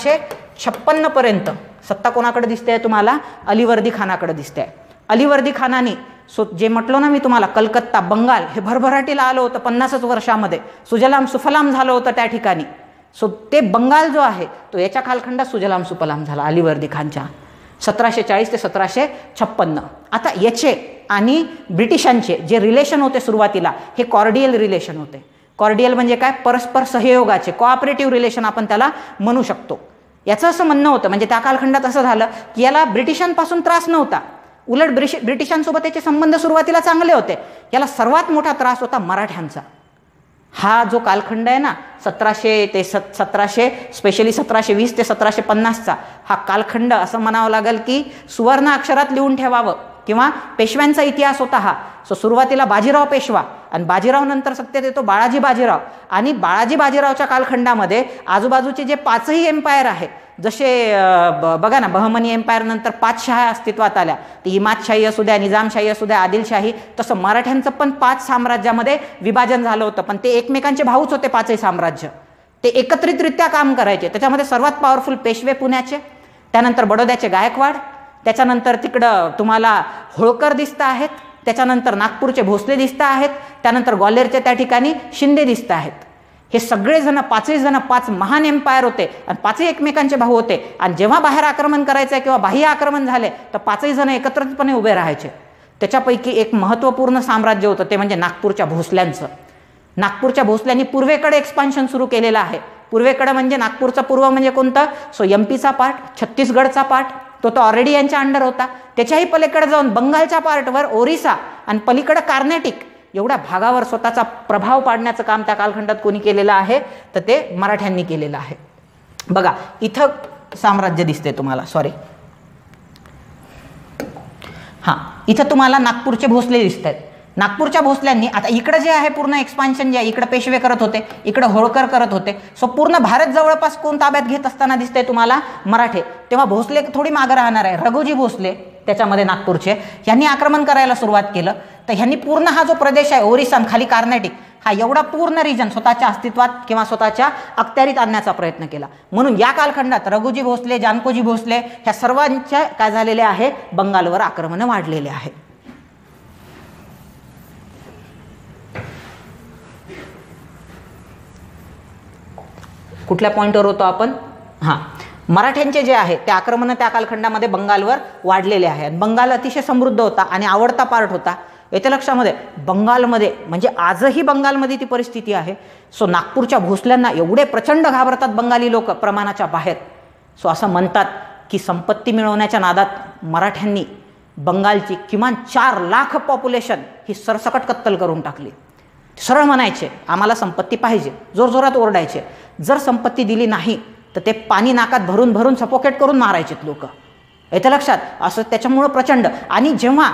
Speaker 1: 1756 पर्यंत सत्ता कोणाकडे दिसते तुम्हाला, अलीवर्दी खानाकडे दिसते. अलीवर्दी खानाने जे म्हटलं ना मी तुम्हाला, कलकत्ता, बंगाल हे भरभराटीला आलं होतं 50च वर्षामध्ये, सुजलाम सुफलाम झालं होतं त्या ठिकाणी. ते बंगाल जो आहे तो याच्या कालखंडात सुजलाम सुफलाम झाला अलीवर्दी खानच्या, 1740 ते 1756. आता याचे आणि ब्रिटिशांचे जे रिलेशन होते सुरुवातीला, हे कॉर्डियल रिलेशन होते. कॉर्डियल म्हणजे काय, परस्पर सहयोगाचे, कोऑपरेटिव्ह रिलेशन आपण त्याला म्हणू शकतो. याचं असं म्हणणं होतं, म्हणजे त्या कालखंडात असं झालं की याला ब्रिटिशांपासून त्रास नव्हता, उलट ब्रिटिशांसोबत त्याचे संबंध सुरुवातीला चांगले होते. याला सर्वात मोठा त्रास होता मराठ्यांचा. हा जो कालखंड आहे ना 1700 ते 1700, स्पेशली 1720 ते 1750चा हा कालखंड असं म्हणावं लागेल की सुवर्ण अक्षरात लिहून ठेवावं, किंवा पेशव्यांचा इतिहास होता हा. सुरुवातीला बाजीराव पेशवा, आणि बाजीराव नंतर सत्तेत येतो बाळाजी बाजीराव. आणि बाळाजी बाजीरावच्या कालखंडामध्ये आजूबाजूचे जे 5ही एम्पायर आहे, जसे बघा ना, बहमनी एम्पायर नंतर 5 शाह्या अस्तित्वात आल्या, ती इमादशाही असू द्या, निजामशाही असू द्या, आदिलशाही, तसं मराठ्यांचं पण 5 साम्राज्यामध्ये विभाजन झालं होतं. पण ते एकमेकांचे भाऊच होते 5ही साम्राज्य, ते एकत्रितरित्या काम करायचे. त्याच्यामध्ये सर्वात पॉवरफुल पेशवे पुण्याचे, त्यानंतर बडोद्याचे गायकवाड, त्याच्यानंतर तिकडं तुम्हाला होळकर दिसत आहेत, त्याच्यानंतर नागपूरचे भोसले दिसत आहेत, त्यानंतर ग्वाल्हेरचे त्या ठिकाणी शिंदे दिसत आहेत. हे सगळेजण पाचही जण 5 महान एम्पायर होते आणि 5ही एकमेकांचे भाऊ होते आणि जेव्हा बाहेर आक्रमण करायचं किंवा बाह्य आक्रमण झाले तर 5ही जण एकत्रितपणे उभे राहायचे. त्याच्यापैकी एक महत्त्वपूर्ण साम्राज्य होतं ते म्हणजे नागपूरच्या भोसल्यांचं. नागपूरच्या भोसल्यांनी पूर्वेकडे एक्सपान्शन सुरू केलेलं आहे. पूर्वेकडे म्हणजे नागपूरचा पूर्व म्हणजे कोणता? सो एमपीचा पार्ट, छत्तीसगडचा पार्ट, तो ऑलरेडी यांच्या अंडर होता. त्याच्याही पलीकडे जाऊन बंगालच्या पार्टवर ओरिसा आणि पलीकडे कर्नाटक एवढ्या भागावर स्वतःचा प्रभाव पाडण्याचं काम त्या कालखंडात कोणी केलेलं आहे? तर ते मराठ्यांनी केलेलं आहे. बघा इथं साम्राज्य दिसते तुम्हाला, सॉरी हां, इथं तुम्हाला नागपूरचे भोसले दिसत आहेत. नागपूरच्या भोसल्यांनी आता इकडे जे आहे पूर्ण एक्सपान्शन जे आहे, इकडे पेशवे करत होते, इकडे होळकर करत होते. सो पूर्ण भारत जवळपास कोण ताब्यात घेत असताना दिसतंय तुम्हाला? मराठे. तेव्हा भोसले थोडी मागे राहणार आहे. रघुजी भोसले त्याच्यामध्ये नागपूरचे, यांनी आक्रमण करायला सुरुवात केलं. तर ह्यांनी पूर्ण हा जो प्रदेश आहे ओरिसा खाली कर्नाटक, हा एवढा पूर्ण रिजन स्वतःच्या अस्तित्वात किंवा स्वतःच्या अखत्यारीत आणण्याचा प्रयत्न केला. म्हणून या कालखंडात रघुजी भोसले, जानकोजी भोसले ह्या सर्वांच्या काय झालेले आहे? बंगालवर आक्रमण वाढलेले आहे. कुठल्या पॉइंटवर होतो आपण? हां, मराठ्यांचे जे आहे ते आक्रमण त्या कालखंडामध्ये बंगालवर वाढलेले आहे. बंगाल अतिशय समृद्ध होता आणि आवडता पार्ट होता. येत्या लक्षामध्ये बंगालमध्ये म्हणजे आजही बंगालमध्ये ती परिस्थिती आहे. सो नागपूरच्या भोसल्यांना एवढे प्रचंड घाबरतात बंगाली लोक प्रमाणाच्या बाहेर. सो असं म्हणतात की संपत्ती मिळवण्याच्या नादात मराठ्यांनी बंगालची किमान 4 लाख पॉप्युलेशन ही सरसकट कत्तल करून टाकली. सरळ म्हणायचे आम्हाला संपत्ती पाहिजे, जोरजोरात ओरडायचे. जर संपत्ती दिली नाही तर ते पाणी नाकात भरून भरून सफोकेट करून मारायचेत लोक. येत्या लक्षात असं त्याच्यामुळं प्रचंड. आणि जेव्हा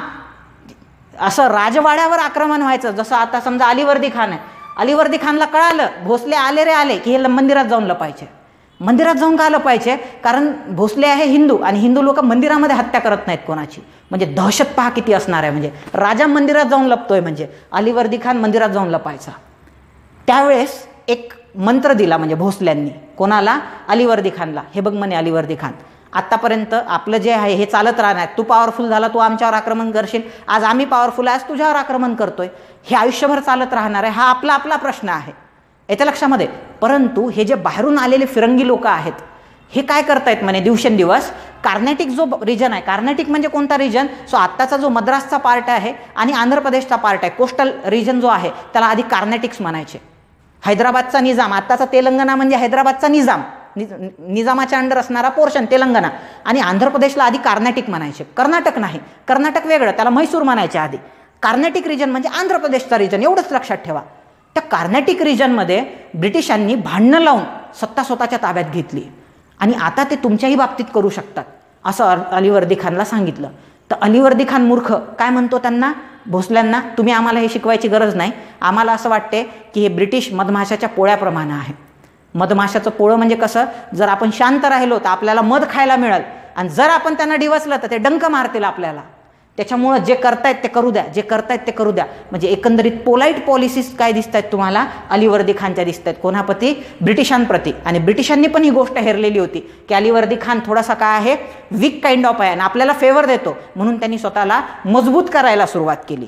Speaker 1: असं राजवाड्यावर आक्रमण व्हायचं, जसं आता समजा अलीवर्दी खान आहे, अलीवर्दी खानला कळालं भोसले आले रे आले की हे मंदिरात जाऊन लपायचे. मंदिरात जाऊन का लपायचे? कारण भोसले आहे हिंदू आणि हिंदू लोक मंदिरामध्ये हत्या करत नाहीत कोणाची. म्हणजे दहशत पहा किती असणार आहे. म्हणजे राजा मंदिरात जाऊन लपतोय म्हणजे अलीवर्दी खान मंदिरात जाऊन लपायचा. त्यावेळेस एक मंत्र दिला म्हणजे भोसल्यांनी कोणाला? अलीवर्दी खानला. हे बघ म्हणे अलीवर्दी खान, आत्तापर्यंत आपलं जे आहे हे चालत राहणार. तू पॉवरफुल झाला, तू आमच्यावर आक्रमण करशील. आज आम्ही पॉवरफुल आहे, आज तुझ्यावर आक्रमण करतोय. हे आयुष्यभर चालत राहणार आहे. हा आपला प्रश्न आहे. येत्या लक्षामध्ये. परंतु हे जे बाहेरून आलेले फिरंगी लोक आहेत हे काय करतायत म्हणे दिवसेंदिवस कर्नाटक जो रिजन आहे, कर्नाटक म्हणजे कोणता रिजन? सो आत्ताचा जो मद्रासचा पार्ट आहे आणि आंध्र प्रदेशचा पार्ट आहे, कोस्टल रिजन जो आहे त्याला आधी कर्नाटक्स म्हणायचे. हैदराबादचा निजाम, आत्ताचा तेलंगणा म्हणजे हैदराबादचा निजाम, निजामाच्या अंडर असणारा पोर्शन तेलंगणा. आणि आंध्र प्रदेशला आधी कर्नाटक म्हणायचे. कर्नाटक नाही, कर्नाटक वेगळं, त्याला म्हैसूर म्हणायचे आधी. कर्नाटक रिजन म्हणजे आंध्र प्रदेशचा रिजन, एवढंच लक्षात ठेवा. त्या कर्नाटक रिजनमध्ये ब्रिटिशांनी भांडणं लावून सत्ता स्वतःच्या ताब्यात घेतली आणि आता ते तुमच्याही बाबतीत करू शकतात असं अलीवर्दी खानला सांगितलं. तर अलीवर्दी खान मूर्ख काय म्हणतो त्यांना, भोसल्यांना, तुम्ही आम्हाला हे शिकवायची गरज नाही. आम्हाला असं वाटते की हे ब्रिटिश मधमाशाच्या पोळ्याप्रमाणे आहे. मधमाशाचं पोळं म्हणजे कसं? जर आपण शांत राहिलो तर आपल्याला मध खायला मिळेल आणि जर आपण त्यांना डिवचलं तर ते डंक मारतील आपल्याला. त्याच्यामुळं जे करतायत ते करू द्या, जे करतायत ते करू द्या. म्हणजे एकंदरीत पोलाईट पॉलिसीज काय दिसत आहेत तुम्हाला? अलीवर्दी खानच्या दिसत आहेत. कोणाप्रती? ब्रिटिशांप्रती. आणि ब्रिटिशांनी पण ही गोष्ट हेरलेली होती की अलीवर्दी खान थोडासा काय आहे, वीक काइंड ऑफ आहे आणि आपल्याला फेवर देतो, म्हणून त्यांनी स्वतःला मजबूत करायला सुरुवात केली.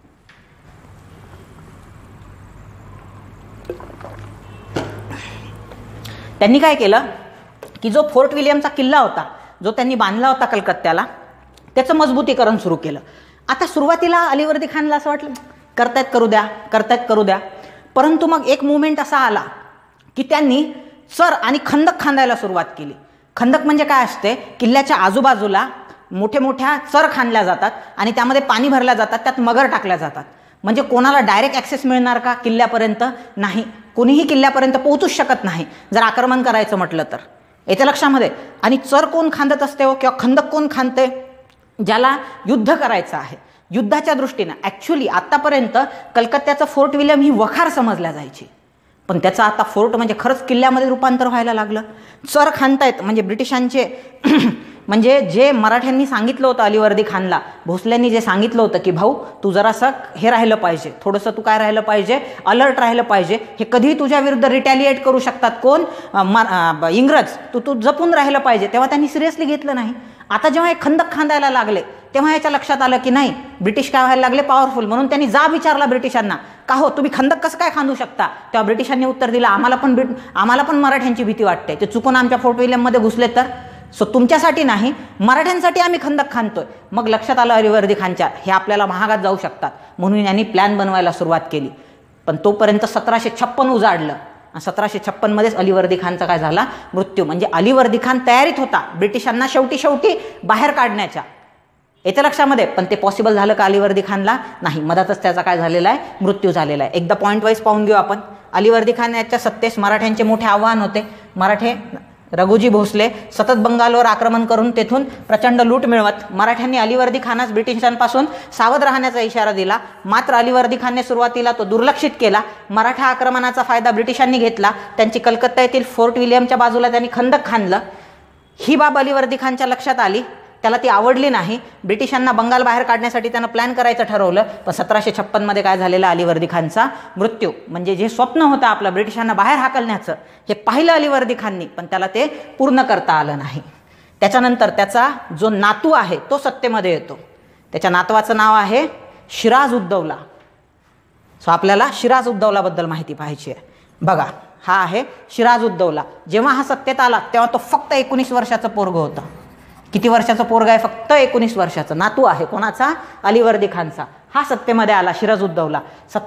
Speaker 1: त्यांनी काय केलं की जो फोर्ट विलियमचा किल्ला होता जो त्यांनी बांधला होता कलकत्त्याला, त्याचं मजबूतीकरण सुरू केलं. आता सुरुवातीला अलीवर्दी खानला असं वाटलं करतायत करू द्या, करतायत करू द्या. परंतु मग एक मुवमेंट असा आला की त्यांनी चर आणि खंदक खांदायला सुरुवात केली. खंदक म्हणजे काय असते? किल्ल्याच्या आजूबाजूला मोठ्या मोठ्या चर खांदल्या जातात आणि त्यामध्ये पाणी भरल्या जातात, त्यात मगर टाकल्या जातात. म्हणजे कोणाला डायरेक्ट ॲक्सेस मिळणार का किल्ल्यापर्यंत? नाही, कोणीही किल्ल्यापर्यंत पोहोचूच शकत नाही जर आक्रमण करायचं म्हटलं तर. येत्या लक्षामध्ये. आणि चर कोण खांदत असते हो किंवा खंदक कोण खांदते? ज्याला युद्ध करायचं आहे. युद्धाच्या दृष्टीनं ॲक्च्युली आत्तापर्यंत कलकत्त्याचं फोर्ट विलियम ही वखार समजल्या जायची, पण त्याचं आता फोर्ट म्हणजे खरंच किल्ल्यामध्ये रूपांतर व्हायला लागलं. चर खांदतायत म्हणजे ब्रिटिशांचे म्हणजे जे मराठ्यांनी सांगितलं होतं अलीवर्दी खानला, भोसल्यांनी जे सांगितलं होतं की भाऊ तू जरासं हे राहिलं पाहिजे, थोडंसं तू काय राहिलं पाहिजे, अलर्ट राहिलं पाहिजे. हे कधीही तुझ्या विरुद्ध रिटॅलिएट करू शकतात कोण? इंग्रज. तू जपून राहिलं पाहिजे. तेव्हा त्यांनी सिरियसली घेतलं नाही आता जेव्हा हे खंदक खांदायला लागले तेव्हा याच्या लक्षात आलं की नाही, ब्रिटिश काय व्हायला लागले पॉवरफुल, म्हणून त्यांनी जाब विचारला ब्रिटिशांना, का हो तुम्ही खंदक कसं काय खांदू शकता? तेव्हा ब्रिटिशांनी उत्तर दिलं, आम्हाला पण मराठ्यांची भीती वाटते, ते चुकून आमच्या फोर्ट विल्यममध्ये घुसले तर, सो तुमच्यासाठी नाही मराठ्यांसाठी आम्ही खंदक खांदतोय. मग लक्षात आलं अलीवर्दी खानच्या हे आपल्याला महागात जाऊ शकतात, म्हणून यांनी प्लॅन बनवायला सुरुवात केली. पण तोपर्यंत 1756 उजाडलं आणि 1756 मध्येच अलीवर्दी खानचा काय झाला, मृत्यू. म्हणजे अलीवर्दी खान तयारीत होता ब्रिटिशांना शेवटी बाहेर काढण्याच्या, येत्या लक्षामध्ये. पण ते पॉसिबल झालं का अलीवर्दी खानला? नाही, मधातच त्याचा काय झालेला आहे, मृत्यू झालेला आहे. एकदा पॉईंट वाईज पाहून घेऊ आपण. अलीवर्दी खान याच्या सत्तेस मराठ्यांचे मोठे आव्हान होते. मराठे रघुजी भोसले सतत बंगालवर आक्रमण करून तेथून प्रचंड लूट मिळवत मराठ्यांनी अलीवर्दी खानास ब्रिटिशांपासून सावध राहण्याचा इशारा दिला. मात्र अलीवर्दी खानने सुरुवातीला तो दुर्लक्षित केला. मराठा आक्रमणाचा फायदा ब्रिटिशांनी घेतला. त्यांची कलकत्ता येथील फोर्ट विल्यमच्या बाजूला त्यांनी खंदक खांदलं. ही बाब अलीवर्दी खानच्या लक्षात आली, त्याला ती आवडली नाही. ब्रिटिशांना बंगाल बाहेर काढण्यासाठी त्यानं प्लॅन करायचं ठरवलं. पण 1756 मध्ये काय झालेलं, अलीवर्दी खानचा मृत्यू. म्हणजे जे स्वप्न होतं आपलं ब्रिटिशांना बाहेर हाकलण्याचं, हे पाहिलं अलीवर्दी खाननी, पण त्याला ते पूर्ण करता आलं नाही. त्याच्यानंतर त्याचा जो नातू आहे तो सत्तेमध्ये येतो. त्याच्या नातवाचं नाव आहे शिराज उद्दौला. सो आपल्याला शिराज उद्दौलाबद्दल माहिती पाहिजे आहे. बघा, हा आहे शिराज उद्दौला. जेव्हा हा सत्तेत आला तेव्हा तो फक्त 19 वर्षाचं पोरगं होता. किती वर्षाचा पोरगा आहे? फक्त 19 वर्षाचा. नातू आहे कोणाचा? अलीवर्दी खानचा. हा सत्तेमध्ये आला शिराज उद्दौला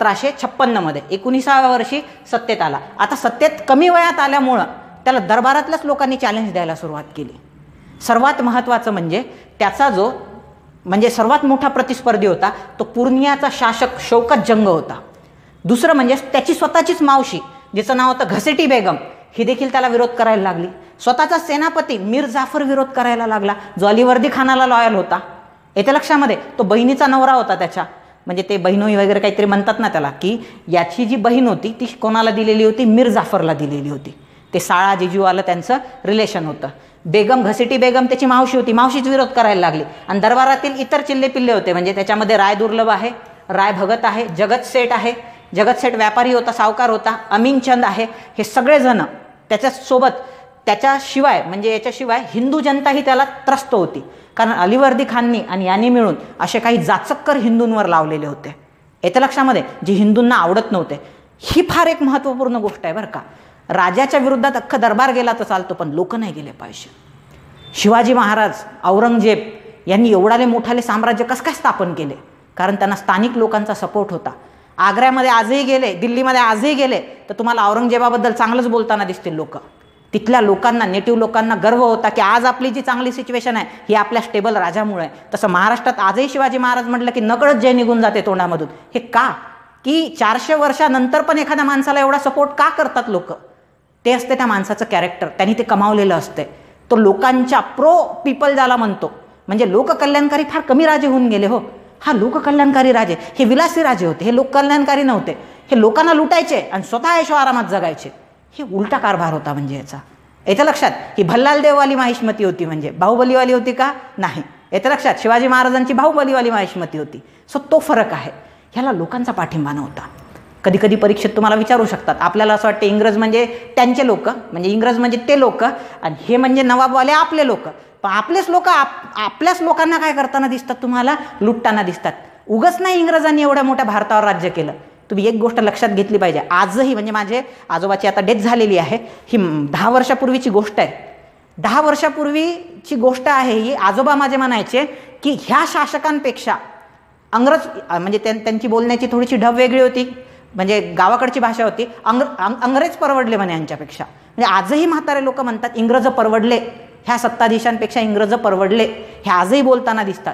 Speaker 1: 1756 मध्ये, 19व्या वर्षी सत्तेत आला. आता सत्तेत कमी वयात आल्यामुळं त्याला दरबारातल्याच लोकांनी चॅलेंज द्यायला सुरुवात केली. सर्वात महत्त्वाचं म्हणजे त्याचा जो म्हणजे सर्वात मोठा प्रतिस्पर्धी होता तो पूर्णियाचा शासक शौकत जंग होता. दुसरं म्हणजे त्याची स्वतःचीच मावशी जिचं नाव होतं घसेटी बेगम, ही देखील त्याला विरोध करायला लागली. स्वतःचा सेनापती मीर जाफर विरोध करायला लागला, जो अलीवर्दी खानाला लॉयल होता. येत्या लक्षामध्ये तो बहिणीचा नवरा होता त्याच्या, म्हणजे ते बहिणोई वगैरे काहीतरी म्हणतात ना त्याला, की याची जी बहीण होती ती कोणाला दिलेली होती? मीर जाफरला दिलेली होती. ते साळा जिजूवालं त्यांचं रिलेशन होतं. बेगम घसेटी बेगम त्याची मावशी होती, मावशीच विरोध करायला लागली. आणि दरबारातील इतर चिल्ले पिल्ले होते, म्हणजे त्याच्यामध्ये राय दुर्लभ आहे, राय भगत आहे, जगत सेठ आहे, जगत सेठ व्यापारी होता, सावकार होता, अमीन चंद आहे. हे सगळेजण त्याच्यासोबत, त्याच्याशिवाय म्हणजे याच्याशिवाय हिंदू जनताही त्याला त्रस्त होती. कारण अलीवर्दी खाननी आणि यांनी मिळून असे काही जाचक्कर हिंदूंवर लावलेले होते, येत्या लक्षामध्ये, जे हिंदूंना आवडत नव्हते. ही फार एक महत्त्वपूर्ण गोष्ट आहे बरं का. राजाच्या विरोधात अख्खं दरबार गेला तर चालतो, पण लोक नाही गेले पाहिजे. शिवाजी महाराज, औरंगजेब यांनी एवढाले मोठाले साम्राज्य कसं काय स्थापन केले? कारण त्यांना स्थानिक लोकांचा सपोर्ट होता. आग्र्यामध्ये आजही गेले, दिल्लीमध्ये आजही गेले तर तुम्हाला औरंगजेबाबद्दल चांगलंच बोलताना दिसतील लोक. तिथल्या लोकांना, नेटिव्ह लोकांना गर्व होता की आज आपली जी चांगली सिच्युएशन आहे ही आपल्या स्टेबल राजामुळे आहे. तसं महाराष्ट्रात आजही शिवाजी महाराज म्हटलं की नकळत जय निघून जाते तोंडामधून. हे का? की 400 वर्षानंतर पण एखाद्या माणसाला एवढा सपोर्ट का करतात लोक? ते असते त्या माणसाचं कॅरेक्टर, त्यांनी ते कमावलेलं असते. तो लोकांच्या प्रो पीपल ज्याला म्हणतो, म्हणजे लोककल्याणकारी फार कमी राजे होऊन गेले हो. हा लोककल्याणकारी राजे, हे विलासी राजे होते, हे लोककल्याणकारी नव्हते. हे लोकांना लुटायचे आणि स्वतः ऐशो आरामात जगायचे. हे उलटा कारभार होता म्हणजे याचा. येत्या लक्षात, ही भल्लाल देववाली माहिष्मती होती, म्हणजे बाहुबलीवाली होती का? नाही. येत्या लक्षात, शिवाजी महाराजांची बाहुबलीवाली माहिष्मती होती. सो तो फरक आहे. ह्याला लोकांचा पाठिंबा नव्हता. कधी कधी परीक्षेत तुम्हाला विचारू शकतात, आपल्याला असं वाटतं इंग्रज म्हणजे त्यांचे लोक, म्हणजे इंग्रज म्हणजे ते लोक, आणि हे म्हणजे नवाबवाले आपले लोक. पण आपलेच लोक आपल्याच लोकांना काय करताना दिसतात तुम्हाला? लुटताना दिसतात. उगच नाही इंग्रजांनी एवढ्या मोठ्या भारतावर राज्य केलं. तुम्ही एक गोष्ट लक्षात घेतली पाहिजे. आजही, म्हणजे माझे आजोबाची आता डेथ झालेली आहे, ही 10 वर्षापूर्वीची गोष्ट आहे. 10 वर्षापूर्वीची गोष्ट आहे ही. आजोबा माझे म्हणायचे की ह्या शासकांपेक्षा इंग्रज, म्हणजे त्यांची बोलण्याची थोडीशी ढब वेगळी होती, म्हणजे गावाकडची भाषा होती. अंग्रेज परवडले म्हणे यांच्यापेक्षा. म्हणजे आजही म्हातारे लोक म्हणतात इंग्रज परवडले, ह्या सत्ताधीशांपेक्षा इंग्रज परवडले, हे आजही बोलताना दिसतात.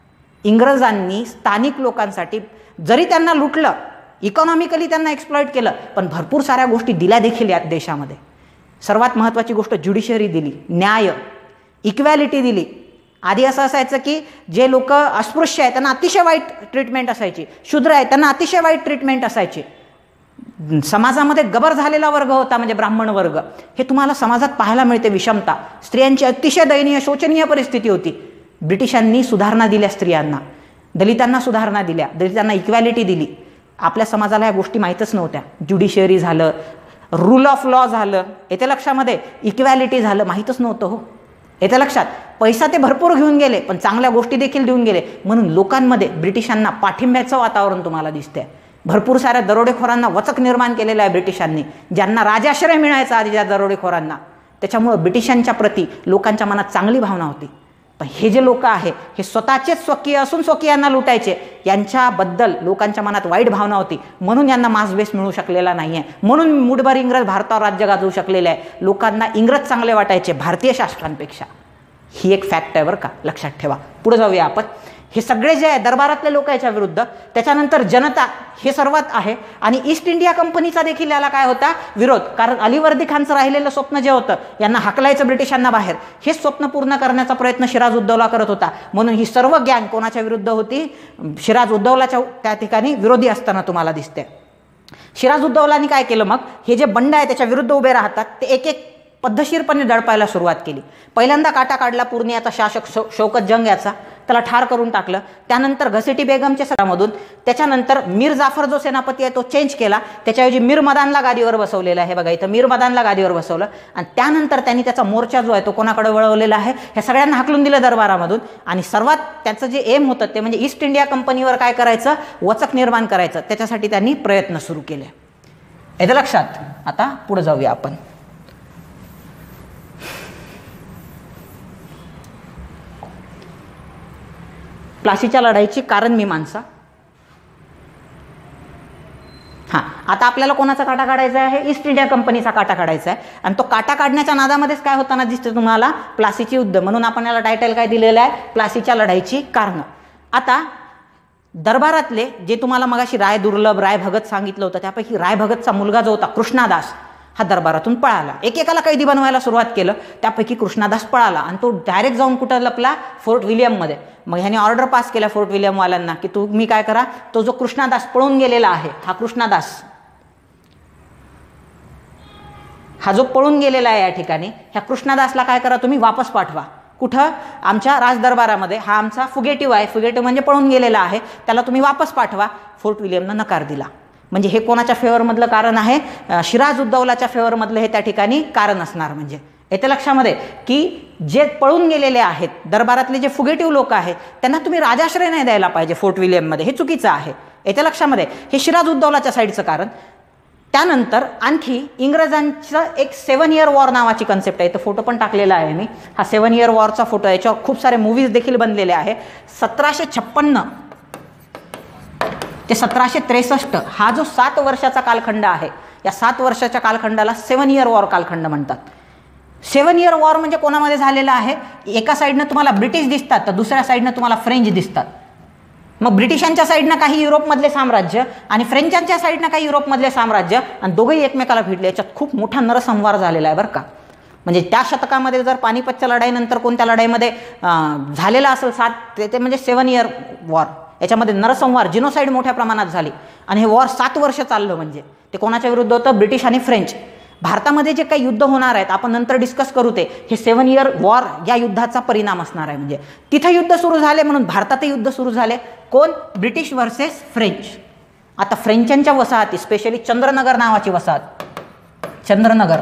Speaker 1: इंग्रजांनी स्थानिक लोकांसाठी जरी त्यांना लुटलं, इकॉनॉमिकली त्यांना एक्सप्लॉइट केलं, पण भरपूर साऱ्या गोष्टी दिल्या देखील या देशामध्ये. सर्वात महत्त्वाची गोष्ट ज्युडिशरी दिली, न्याय, इक्वॅलिटी दिली. आधी असं असायचं की जे लोक अस्पृश्य आहेत त्यांना अतिशय वाईट ट्रीटमेंट असायची, शूद्र आहेत त्यांना अतिशय वाईट ट्रीटमेंट असायची. समाजामध्ये गबर झालेला वर्ग होता म्हणजे ब्राह्मण वर्ग. हे तुम्हाला समाजात पाहायला मिळते. विषमता, स्त्रियांची अतिशय दयनीय शोचनीय परिस्थिती होती. ब्रिटिशांनी सुधारणा दिल्या स्त्रियांना, दलितांना सुधारणा दिल्या, दलितांना इक्वॅलिटी दिली. आपल्या समाजाला या गोष्टी माहीतच नव्हत्या. ज्युडिशरी झालं, रूल ऑफ लॉ झालं, येत्या लक्षामध्ये इक्वॅलिटी झालं, माहीतच नव्हतं हो. येत्या लक्षात. पैसा ते भरपूर घेऊन गेले, पण चांगल्या गोष्टी देखील देऊन गेले, म्हणून लोकांमध्ये ब्रिटिशांना पाठिंब्याचं वातावरण तुम्हाला दिसतंय. भरपूर साऱ्या दरोडेखोरांना वचक निर्माण केलेला आहे ब्रिटिशांनी, ज्यांना राजाश्रय मिळायचा आधी त्या दरोडेखोरांना. त्याच्यामुळे ब्रिटिशांच्या प्रती लोकांच्या मनात चांगली भावना होती. पण हे जे लोक आहे हे स्वतःचेच स्वकीय असून स्वकीयांना लुटायचे, यांच्याबद्दल लोकांच्या मनात वाईट भावना होती, म्हणून यांना मासबेस मिळू शकलेला नाही आहे. म्हणून मुठभर इंग्रज भारतावर राज्य गाजवू शकलेले आहे. लोकांना इंग्रज चांगले वाटायचे भारतीय शासकांपेक्षा. ही एक फॅक्ट आहे बरं का, लक्षात ठेवा. पुढे जाऊया आपण. हे सगळे जे आहे दरबारातले लोक याच्या विरुद्ध, त्याच्यानंतर जनता हे सर्वात आहे. आणि ईस्ट इंडिया कंपनीचा देखील याला काय होता, विरोध. कारण अलीवर्दी खानचं राहिलेलं स्वप्न जे होतं, यांना हाकलायचं ब्रिटिशांना बाहेर, हे स्वप्न पूर्ण करण्याचा प्रयत्न सिराज उद्दौला करत होता. म्हणून ही सर्व गँग कोणाच्या विरुद्ध होती, सिराज उद्दौलाच्या त्या ठिकाणी विरोधी असताना तुम्हाला दिसते. सिराज उद्दौलाने काय केलं, मग हे जे बंड आहे त्याच्या विरुद्ध उभे राहतात ते एक एक पद्धतशीरपणे दडपायला सुरुवात केली. पहिल्यांदा काटा काढला पूर्णियाचा शासक शौकत जंग याचा, त्याला ठार करून टाकलं. त्यानंतर घसेटी बेगमच्या सरामधून त्याच्यानंतर मीर जाफर जो सेनापती आहे तो चेंज केला, त्याच्याऐवजी मीर मदानला गादीवर बसवलेला आहे. बघा इथं मीर मदानला गादीवर बसवलं. आणि त्यानंतर त्यांनी त्याचा मोर्चा जो आहे तो कोणाकडे वळवलेला आहे, ह्या सगळ्यांना हाकलून दिलं दरबारामधून. आणि सर्वात त्याचं जे एम होतं ते म्हणजे ईस्ट इंडिया कंपनीवर काय करायचं, वचक निर्माण करायचं. त्याच्यासाठी त्यांनी प्रयत्न सुरू केले. येतं लक्षात. आता पुढे जाऊया आपण. प्लासीच्या लढाईची कारण मीमांसा. हां, आता आपल्याला कोणाचा काटा काढायचा आहे, ईस्ट इंडिया कंपनीचा काटा काढायचा आहे. आणि तो काटा काढण्याच्या नादामध्येच काय होताना दिसतं तुम्हाला, प्लासीची युद्ध. म्हणून आपण याला टायटल काय दिलेलं आहे, प्लासीच्या लढाईची कारण. आता दरबारातले जे तुम्हाला मगाशी राय दुर्लभ, राय भगत सांगितलं होतं, त्यापैकी राय भगतचा मुलगा जो होता कृष्णादास, हा दरबारातून पळाला. एकेकाला कैदी बनवायला सुरुवात केलं, त्यापैकी कृष्णादास पळाला. आणि तो डायरेक्ट जाऊन कुठं लपला, फोर्ट विलियममध्ये. मग ह्याने ऑर्डर पास केला फोर्ट विलियमवाल्यांना की तुम्ही काय करा, तो जो कृष्णादास पळून गेलेला आहे, हा कृष्णादास हा जो पळून गेलेला आहे या ठिकाणी, ह्या कृष्णादासला काय करा, तुम्ही वापस पाठवा. कुठं, आमच्या राजदरबारामध्ये. हा आमचा फुगेटिव्ह आहे, फुगेटिव्ह म्हणजे पळून गेलेला आहे, त्याला तुम्ही वापस पाठवा. फोर्ट विलियमनं नकार दिला. म्हणजे हे कोणाच्या फेवरमधलं कारण आहे, सिराज उद्दौलाच्या फेवरमधलं हे त्या ठिकाणी कारण असणार. म्हणजे येते लक्षामध्ये की जे पळून गेलेले आहेत दरबारातले जे फुगेटिव्ह लोक आहेत त्यांना तुम्ही राजाश्रय नाही द्यायला पाहिजे फोर्ट विलियममध्ये, हे चुकीचं आहे. येते लक्षामध्ये. हे सिराज उद्दौलाच्या साईडचं कारण. त्यानंतर आणखी इंग्रजांचं एक 7 इयर वॉर नावाची कन्सेप्ट आहे. तो फोटो पण टाकलेला आहे मी. हा 7 इयर वॉरचा फोटो आहे. याच्यावर खूप सारे मूवीज देखील बनलेले आहे. 1756 ते 1763 हा जो 7 वर्षाचा कालखंड आहे, या 7 वर्षाच्या कालखंडाला 7 इयर वॉर कालखंड म्हणतात. 7 इयर वॉर म्हणजे कोणामध्ये झालेला आहे, एका साईडनं तुम्हाला ब्रिटिश दिसतात तर दुसऱ्या साईडनं तुम्हाला फ्रेंच दिसतात. मग ब्रिटिशांच्या साईडनं काही युरोपमधले साम्राज्य आणि फ्रेंचांच्या साईडनं काही युरोपमधले साम्राज्य, आणि दोघंही एकमेकाला भिडले. याच्यात खूप मोठा नरसंहार झालेला आहे बरं का. म्हणजे त्या शतकामध्ये जर पानिपतच्या लढाईनंतर कोणत्या लढाईमध्ये झालेला असेल ते म्हणजे 7 इयर वॉर. याच्यामध्ये नरसंहार, जिनोसाईड मोठ्या प्रमाणात झाली. आणि हे वॉर 7 वर्ष चाललं. म्हणजे ते कोणाच्या विरुद्ध होतं, ब्रिटिश आणि फ्रेंच. भारतामध्ये जे काही युद्ध होणार आहेत आपण नंतर डिस्कस करू, ते हे 7 इयर वॉर या युद्धाचा परिणाम असणार आहे. म्हणजे तिथं युद्ध सुरू झाले म्हणून भारतातही युद्ध सुरू झाले. कोण, ब्रिटिश वर्सेस फ्रेंच. आता फ्रेंचांच्या वसाहती, स्पेशली चंद्रनगर नावाची वसाहत, चंद्रनगर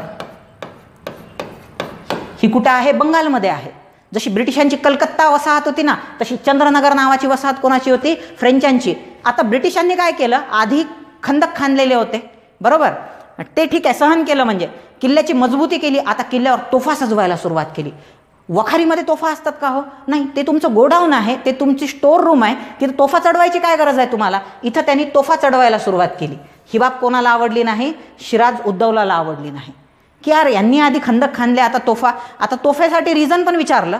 Speaker 1: ही कुठे आहे, बंगालमध्ये आहे. जशी ब्रिटिशांची कलकत्ता वसाहत होती ना, तशी चंद्रनगर नावाची वसाहत कोणाची होती, फ्रेंचांची. आता ब्रिटिशांनी काय केलं, आधी खंदक खांदलेले होते बरोबर, ते ठीक आहे सहन केलं, म्हणजे किल्ल्याची मजबूती केली. आता किल्ल्यावर तोफा सजवायला सुरुवात केली. वखारीमध्ये तोफा असतात का, हो नाही, ते तुमचं गोडाऊन आहे, ते तुमची स्टोर रूम आहे, तिथे तोफा चढवायची काय गरज आहे तुम्हाला. इथं त्यांनी तोफा चढवायला सुरुवात केली. ही बाब कोणाला आवडली नाही, सिराज उद्दौलाला आवडली नाही. की यार यांनी आधी खंदक खांदले, आता तोफा. आता तोफेसाठी रिझन पण विचारलं.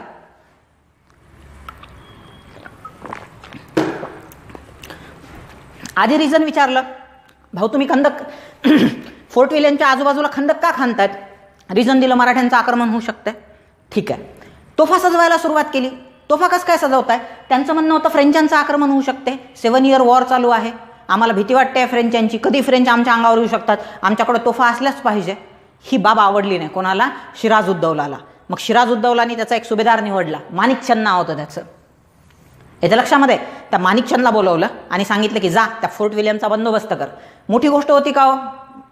Speaker 1: आधी रिझन विचारलं, भाऊ तुम्ही खंदक फोर्ट विलियमच्या आजूबाजूला खंदक का खांदतात. रिझन दिलं, मराठ्यांचं आक्रमण होऊ शकतं. ठीक आहे, तोफा सजवायला सुरुवात केली. तोफा कसं काय सजवताय, त्यांचं म्हणणं होतं फ्रेंचांचं आक्रमण होऊ शकते, 7 इयर वॉर चालू आहे, आम्हाला भीती वाटते फ्रेंचांची, कधी फ्रेंच आमच्या अंगावर येऊ शकतात, आमच्याकडे तोफा असल्याच पाहिजे. ही बाब आवडली नाही कोणाला, सिराज उद्दौलाला. मग सिराज उद्दौलानी त्याचा एक सुभेदार निवडला, माणिकचंद नाव होतं त्याचं. याच्या लक्षामध्ये, त्या माणिकचंदला बोलवलं आणि सांगितलं की जा त्या फोर्ट विलियमचा बंदोबस्त कर. मोठी गोष्ट होती का हो,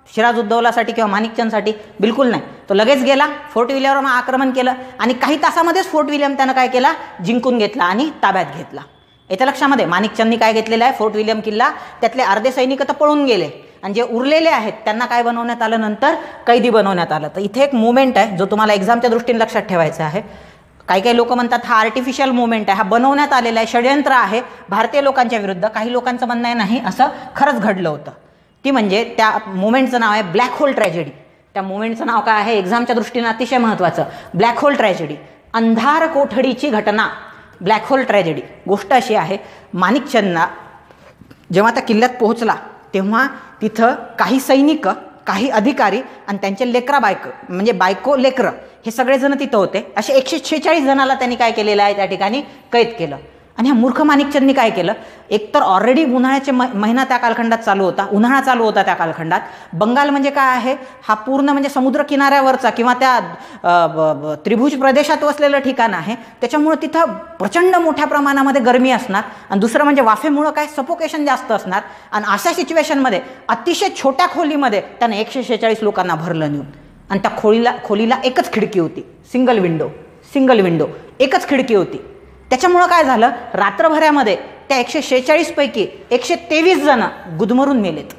Speaker 1: सिराजुद्दौलासाठी किंवा माणिकचंदसाठी बिलकुल नाही. तो लगेच गेला, फोर्ट विलियमवर आक्रमण केलं आणि काही तासामध्येच फोर्ट विलियम त्यानं काय केला, जिंकून घेतला आणि ताब्यात घेतला. येत्या लक्षामध्ये माणिकचंदनी काय घेतलेलं आहे, फोर्ट विलियम किल्ला. त्यातले अर्धे सैनिक तर पळून गेले आणि जे उरलेले आहेत त्यांना काय बनवण्यात आलं, नंतर कैदी बनवण्यात आलं. तर इथे एक मुवमेंट आहे जो तुम्हाला एक्झामच्या दृष्टीने लक्षात ठेवायचा आहे. काही काही लोक म्हणतात हा आर्टिफिशियल मुवमेंट आहे, हा बनवण्यात आलेला आहे, षडयंत्र आहे भारतीय लोकांच्या विरुद्ध. काही लोकांचं म्हणणं आहे नाही, असं खरंच घडलं होतं. ती म्हणजे त्या मुवमेंटचं नाव आहे ब्लॅक होल ट्रॅजेडी. त्या मुवमेंटचं नाव काय आहे, एक्झामच्या दृष्टीने अतिशय महत्त्वाचं, ब्लॅक होल ट्रॅजेडी, अंधार कोठडीची घटना, ब्लॅक होल ट्रॅजेडी. गोष्ट अशी आहे, माणिकचंदना जेव्हा त्या किल्ल्यात पोहोचला तेव्हा तिथं काही सैनिक, काही अधिकारी आणि त्यांचे लेकरा बायको, म्हणजे बायको लेकरं, हे सगळेजण तिथं होते. असे 146 जणाला त्यांनी काय केलेलं आहे, त्या ठिकाणी कैद केलं. आणि ह्या मूर्ख माणिकचंदनी काय केलं, एकतर ऑलरेडी उन्हाळ्याचे महिना त्या कालखंडात चालू होता, उन्हाळा चालू होता त्या कालखंडात. बंगाल म्हणजे काय आहे, हा पूर्ण म्हणजे समुद्र किनाऱ्यावरचा किंवा त्या त्रिभुज प्रदेशात वसलेलं ठिकाण आहे. त्याच्यामुळे तिथं प्रचंड मोठ्या प्रमाणामध्ये गरमी असणार आणि दुसरं म्हणजे वाफेमुळं काय सफोकेशन जास्त असणार. आणि अशा सिच्युएशनमध्ये अतिशय छोट्या खोलीमध्ये त्यानं 146 लोकांना भरलं नेऊन. आणि त्या खोलीला एकच खिडकी होती, सिंगल विंडो, एकच खिडकी होती. त्याच्यामुळं काय झालं, रात्रभरामध्ये त्या 146 पैकी 123 जण गुदमरून मेलेत.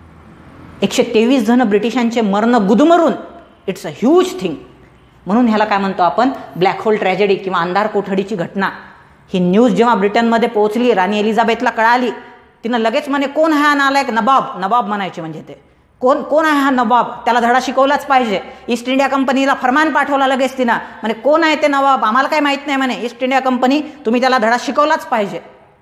Speaker 1: 123 जण ब्रिटिशांचे मरण गुदमरून. It's a huge thing. म्हणून ह्याला काय म्हणतो आपण, ब्लॅक होल ट्रॅजेडी किंवा अंधार कोठडीची घटना. ही न्यूज जेव्हा ब्रिटनमध्ये पोहोचली, राणी एलिझाबेथला कळाली, तिनं लगेच म्हणे कोण हा नालायक नवाब म्हणायचे. म्हणजे ते कोण आहे हा नवाब, त्याला धडा शिकवलाच पाहिजे. ईस्ट इंडिया कंपनीला फरमान पाठवला लगेच तिनं, म्हणे कोण आहे ते नवाब, आम्हाला काय माहीत नाही म्हणे, ईस्ट इंडिया कंपनी तुम्ही त्याला धडा शिकवलाच पाहिजे.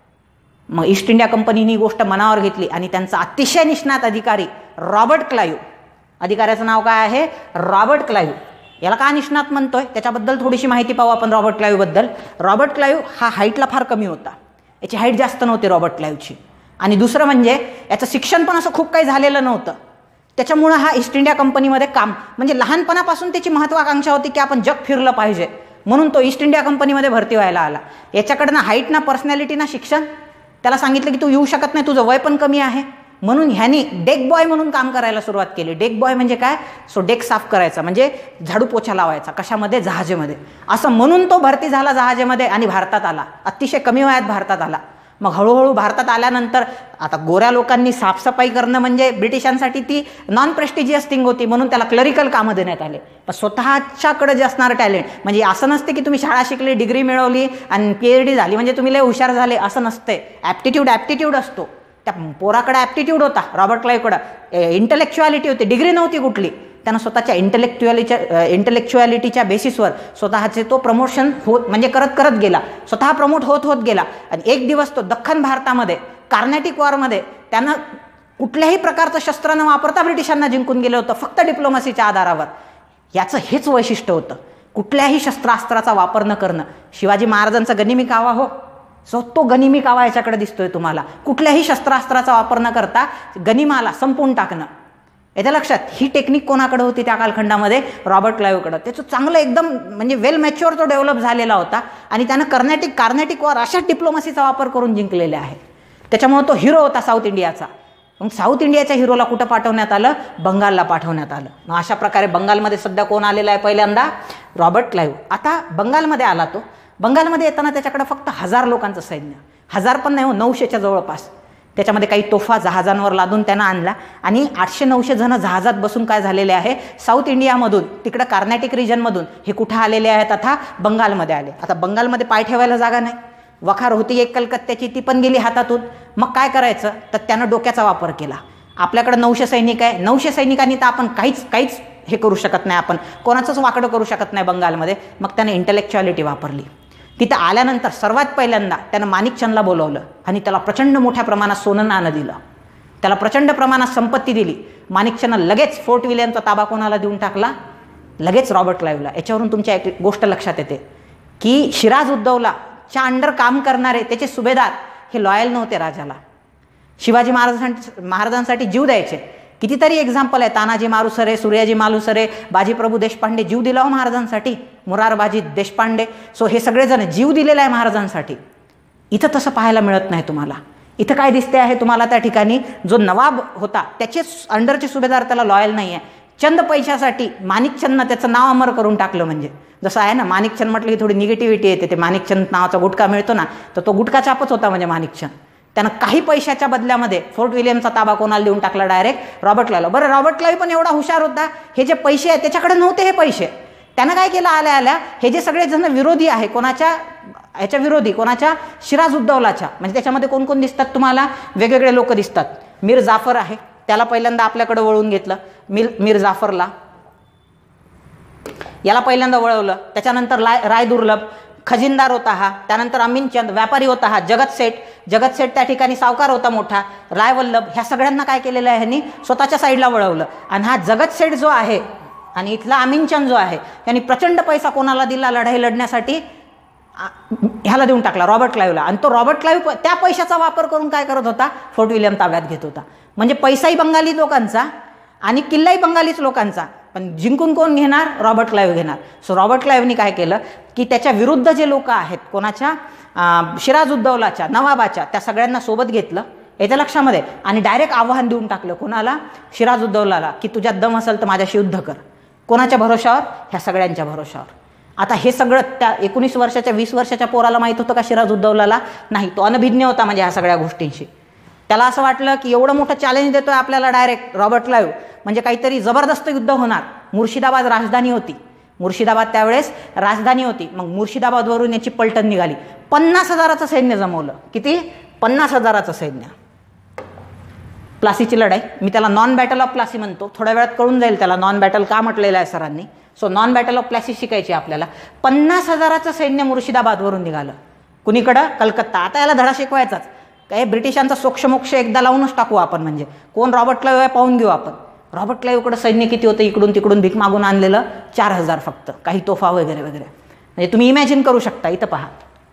Speaker 1: मग ईस्ट इंडिया कंपनीने ही गोष्ट मनावर घेतली आणि त्यांचा अतिशय निष्णात अधिकारी रॉबर्ट क्लाइव्ह, अधिकाऱ्याचं नाव काय आहे, रॉबर्ट क्लाइव्ह. याला का निष्णात म्हणतोय त्याच्याबद्दल थोडीशी माहिती पाहू आपण रॉबर्ट क्लाइव्हबद्दल. रॉबर्ट क्लाइव्ह हा हाईटला फार कमी होता, याची हाईट जास्त नव्हती रॉबर्ट क्लाइव्हची. आणि दुसरं म्हणजे याचं शिक्षण पण असं खूप काही झालेलं नव्हतं. त्याच्यामुळं हा ईस्ट इंडिया कंपनीमध्ये काम, म्हणजे लहानपणापासून त्याची महत्त्वाकांक्षा होती की आपण जग फिरलं पाहिजे, म्हणून तो ईस्ट इंडिया कंपनीमध्ये भरती व्हायला आला. याच्याकडनं हाईट ना, पर्सनॅलिटी ना, शिक्षण. त्याला सांगितलं की तू येऊ शकत नाही, तुझं वय पण कमी आहे. म्हणून ह्यानी डेक बॉय म्हणून काम करायला सुरुवात केली. डेक बॉय म्हणजे काय, सो डेक साफ करायचा, म्हणजे झाडू पोछा लावायचा. कशामध्ये, जहाजेमध्ये. असं म्हणून तो भरती झाला जहाजेमध्ये आणि भारतात आला. अतिशय कमी वयात भारतात आला. मग हळूहळू भारतात आल्यानंतर आता गोऱ्या लोकांनी साफसफाई करणं म्हणजे ब्रिटिशांसाठी ती नॉन प्रेस्टिजियस थिंग होती, म्हणून त्याला क्लरिकल कामं देण्यात आले. पण स्वतःच्याकडे जे असणारं टॅलेंट, म्हणजे असं नसते की तुम्ही शाळा शिकली, डिग्री मिळवली आणि PhD झाली म्हणजे तुम्ही लय हुशार झाले, असं नसते. ॲप्टिट्यूड असतो. त्या पोराकडे ॲप्टिट्यूड होता, रॉबर्ट क्लाइव्हकडं इंटलेक्च्युअलिटी होती, डिग्री नव्हती कुठली. त्यानं स्वतःच्या इंटलेक्च्युअलिटीच्या बेसिसवर स्वतःचे तो प्रमोशन म्हणजे करत गेला, स्वतः प्रमोट होत गेला. आणि एक दिवस तो दख्खन भारतामध्ये कार्नेटिक वॉरमध्ये त्यानं कुठल्याही प्रकारचं शस्त्र न वापरता ब्रिटिशांना जिंकून गेलं होतं, फक्त डिप्लोमसीच्या आधारावर. याचं हेच वैशिष्ट्य होतं, कुठल्याही शस्त्रास्त्राचा वापर न करणं. शिवाजी महाराजांचा गनिमी कावा हो, सो तो गनिमी कावा याच्याकडे दिसतोय तुम्हाला. कुठल्याही शस्त्रास्त्राचा वापर न करता गनिमाला संपवून टाकणं. याच्या लक्षात, ही टेक्निक कोणाकडे होती त्या कालखंडामध्ये, रॉबर्ट क्लाइव्हकडं. त्याचं चांगलं एकदम म्हणजे वेल मॅच्युअर तो डेव्हलप झालेला होता आणि त्यानं कार्नेटिक वॉर अशा डिप्लोमसीचा वापर करून जिंकलेले आहे. त्याच्यामुळे तो हिरो होता साऊथ इंडियाचा. मग साऊथ इंडियाच्या हिरोला कुठं पाठवण्यात आलं, बंगालला पाठवण्यात आलं. मग अशा प्रकारे बंगालमध्ये सध्या कोण आलेला आहे पहिल्यांदा, रॉबर्ट क्लाइव्ह. आता बंगालमध्ये आला तो. बंगालमध्ये येताना त्याच्याकडे फक्त 1000 लोकांचं सैन्य, 1000 पण नाही हो, 900च्या जवळपास. त्याच्यामध्ये काही तोफा जहाजांवर लादून त्यानं आणला आणि 800-900 जण जहाजात बसून काय झालेले आहे, साऊथ इंडियामधून तिकडं कार्नेटिक रिजनमधून हे कुठं आलेले आहेत, आता बंगालमध्ये आले. आता बंगालमध्ये पाय ठेवायला जागा नाही, वखार होती एक कलकत्त्याची, ती पण गेली हातातून. मग काय करायचं, तर त्यानं डोक्याचा वापर केला. आपल्याकडे 900 सैनिक आहे, 900 सैनिकांनी तर आपण काहीच हे करू शकत नाही, आपण कोणाचंच वाकडं करू शकत नाही बंगालमध्ये. मग त्यानं इंटलेक्च्युअलिटी वापरली. तिथं आल्यानंतर सर्वात पहिल्यांदा त्यानं माणिकचंदला बोलवलं आणि त्याला प्रचंड मोठ्या प्रमाणात सोनं नाणं दिलं, त्याला प्रचंड प्रमाणात संपत्ती दिली. माणिकचंदनं लगेच फोर्ट विलियमचा ताबा कोणाला देऊन टाकला, लगेच रॉबर्ट क्लाइव्हला. याच्यावरून तुमच्या एक गोष्ट लक्षात येते की सिराजुद्दौलाच्या अंडर काम करणारे त्याचे सुभेदार हे लॉयल नव्हते राजाला. शिवाजी महाराजांसाठी जीव द्यायचे. कितीतरी एक्झाम्पल आहे, तानाजी मालुसरे, सूर्याजी मालुसरे, बाजीप्रभू देशपांडे, जीव दिला हो महाराजांसाठी, मुरारबाजी देशपांडे. सो हे सगळेजण जीव दिलेला आहे महाराजांसाठी. इथं तसं पाहायला मिळत नाही तुम्हाला. इथं काय दिसते आहे तुम्हाला, त्या ठिकाणी जो नवाब होता त्याचे अंडरचे सुभेदार त्याला लॉयल नाही आहे. चंद पैशासाठी माणिकचंदनं त्याचं नाव अमर करून टाकलं. म्हणजे जसं आहे ना, माणिकचंद म्हटलं की थोडी निगेटिव्हिटी येते. ते माणिकचंद नावाचा गुटखा मिळतो ना, तर तो गुटखा चापच होता म्हणजे माणिकचंद. त्यानं काही पैशाच्या बदल्यामध्ये फोर्ट विलियमचा ताबा कोणाला देऊन टाकला, डायरेक्ट रॉबर्ट क्लाइव्हला. बरं, रॉबर्ट क्लाइव्ह पण एवढा हुशार होता, हे जे पैसे आहेत त्याच्याकडे नव्हते हे पैसे. त्यानं काय केलं, आल्या आल्या हे जे सगळे जण विरोधी आहे, कोणाच्या ह्याच्या विरोधी, कोणाच्या, सिराजुद्दौलाच्या, म्हणजे त्याच्यामध्ये कोण कोण दिसतात तुम्हाला, वेगवेगळे लोक दिसतात. मीर जाफर आहे, त्याला पहिल्यांदा आपल्याकडे वळवून घेतलं. मीर जाफरला याला पहिल्यांदा वळवलं. त्याच्यानंतर राय दुर्लभ खजिनदार होता हा. त्यानंतर अमीनचंद व्यापारी होता हा. जगत सेठ त्या ठिकाणी सावकार होता मोठा. राय वल्लभ, ह्या सगळ्यांना काय केलेलं आहे ह्यांनी, स्वतःच्या साईडला वळवलं. आणि हा जगत सेठ जो आहे आणि इथला अमीनचंद जो आहे, त्यांनी प्रचंड पैसा कोणाला दिला लढाई लढण्यासाठी, ह्याला देऊन टाकला, रॉबर्ट क्लाइव्हला. आणि तो रॉबर्ट क्लाइव्ह त्या पैशाचा वापर करून काय करत होता, फोर्ट विलियम ताब्यात घेत होता. म्हणजे पैसाही बंगाली लोकांचा आणि किल्लाही बंगालीच लोकांचा, पण जिंकून कोण घेणार, रॉबर्ट क्लाइव्ह घेणार. सो रॉबर्ट क्लाइव्हनी काय केलं की त्याच्या विरुद्ध जे लोक आहेत, कोणाच्या, सिराजुद्दौलाच्या, नवाबाच्या, त्या सगळ्यांना सोबत घेतलं याच्या लक्षामध्ये, आणि डायरेक्ट आव्हान देऊन टाकलं कोणाला, सिराजुद्दौलाला, की तुझ्यात दम असेल तर माझ्याशी युद्ध कर. कोणाच्या भरोशावर, ह्या सगळ्यांच्या भरोशावर. आता हे सगळं त्या 19 वर्षाच्या 20 वर्षाच्या पोराला माहीत होतं का सिराजुद्दौलाला? नाही, तो अनभिज्ञ होता म्हणजे ह्या सगळ्या गोष्टींशी. त्याला असं वाटलं की एवढं मोठं चॅलेंज देतोय आपल्याला डायरेक्ट रॉबर्ट क्लाइव्ह, म्हणजे काहीतरी जबरदस्त युद्ध होणार. मुर्शिदाबाद राजधानी होती, मुर्शिदाबाद त्यावेळेस राजधानी होती. मग मुर्शिदाबादवरून याची पलटण निघाली. 50,000चं सैन्य जमवलं. किती? 50,000चं सैन्य. प्लासीची लढाई, मी त्याला नॉन बॅटल ऑफ प्लासी म्हणतो, थोड्या वेळात कळून जाईल त्याला नॉन बॅटल का म्हटलेलं आहे सरांनी. So non battle of Plassey शिकायची आपल्याला. 50,000चं सैन्य मुर्शिदाबादवरून निघालं. कुणीकडं? कलकत्ता. आता याला धडा शिकवायचाच काय, ब्रिटिशांचा सोक्षमोक्ष एकदा लावूनच टाकू आपण. म्हणजे कोण रॉबर्ट क्लाइव्ह आहे पाहून घेऊ आपण. रॉबर्ट क्लाइव्हकडे सैन्य किती होतं, इकडून तिकडून भीक मागून आणलेलं 4,000 फक्त, काही तोफा वगैरे वगैरे. म्हणजे तुम्ही इमॅजिन करू शकता, इथं पहा,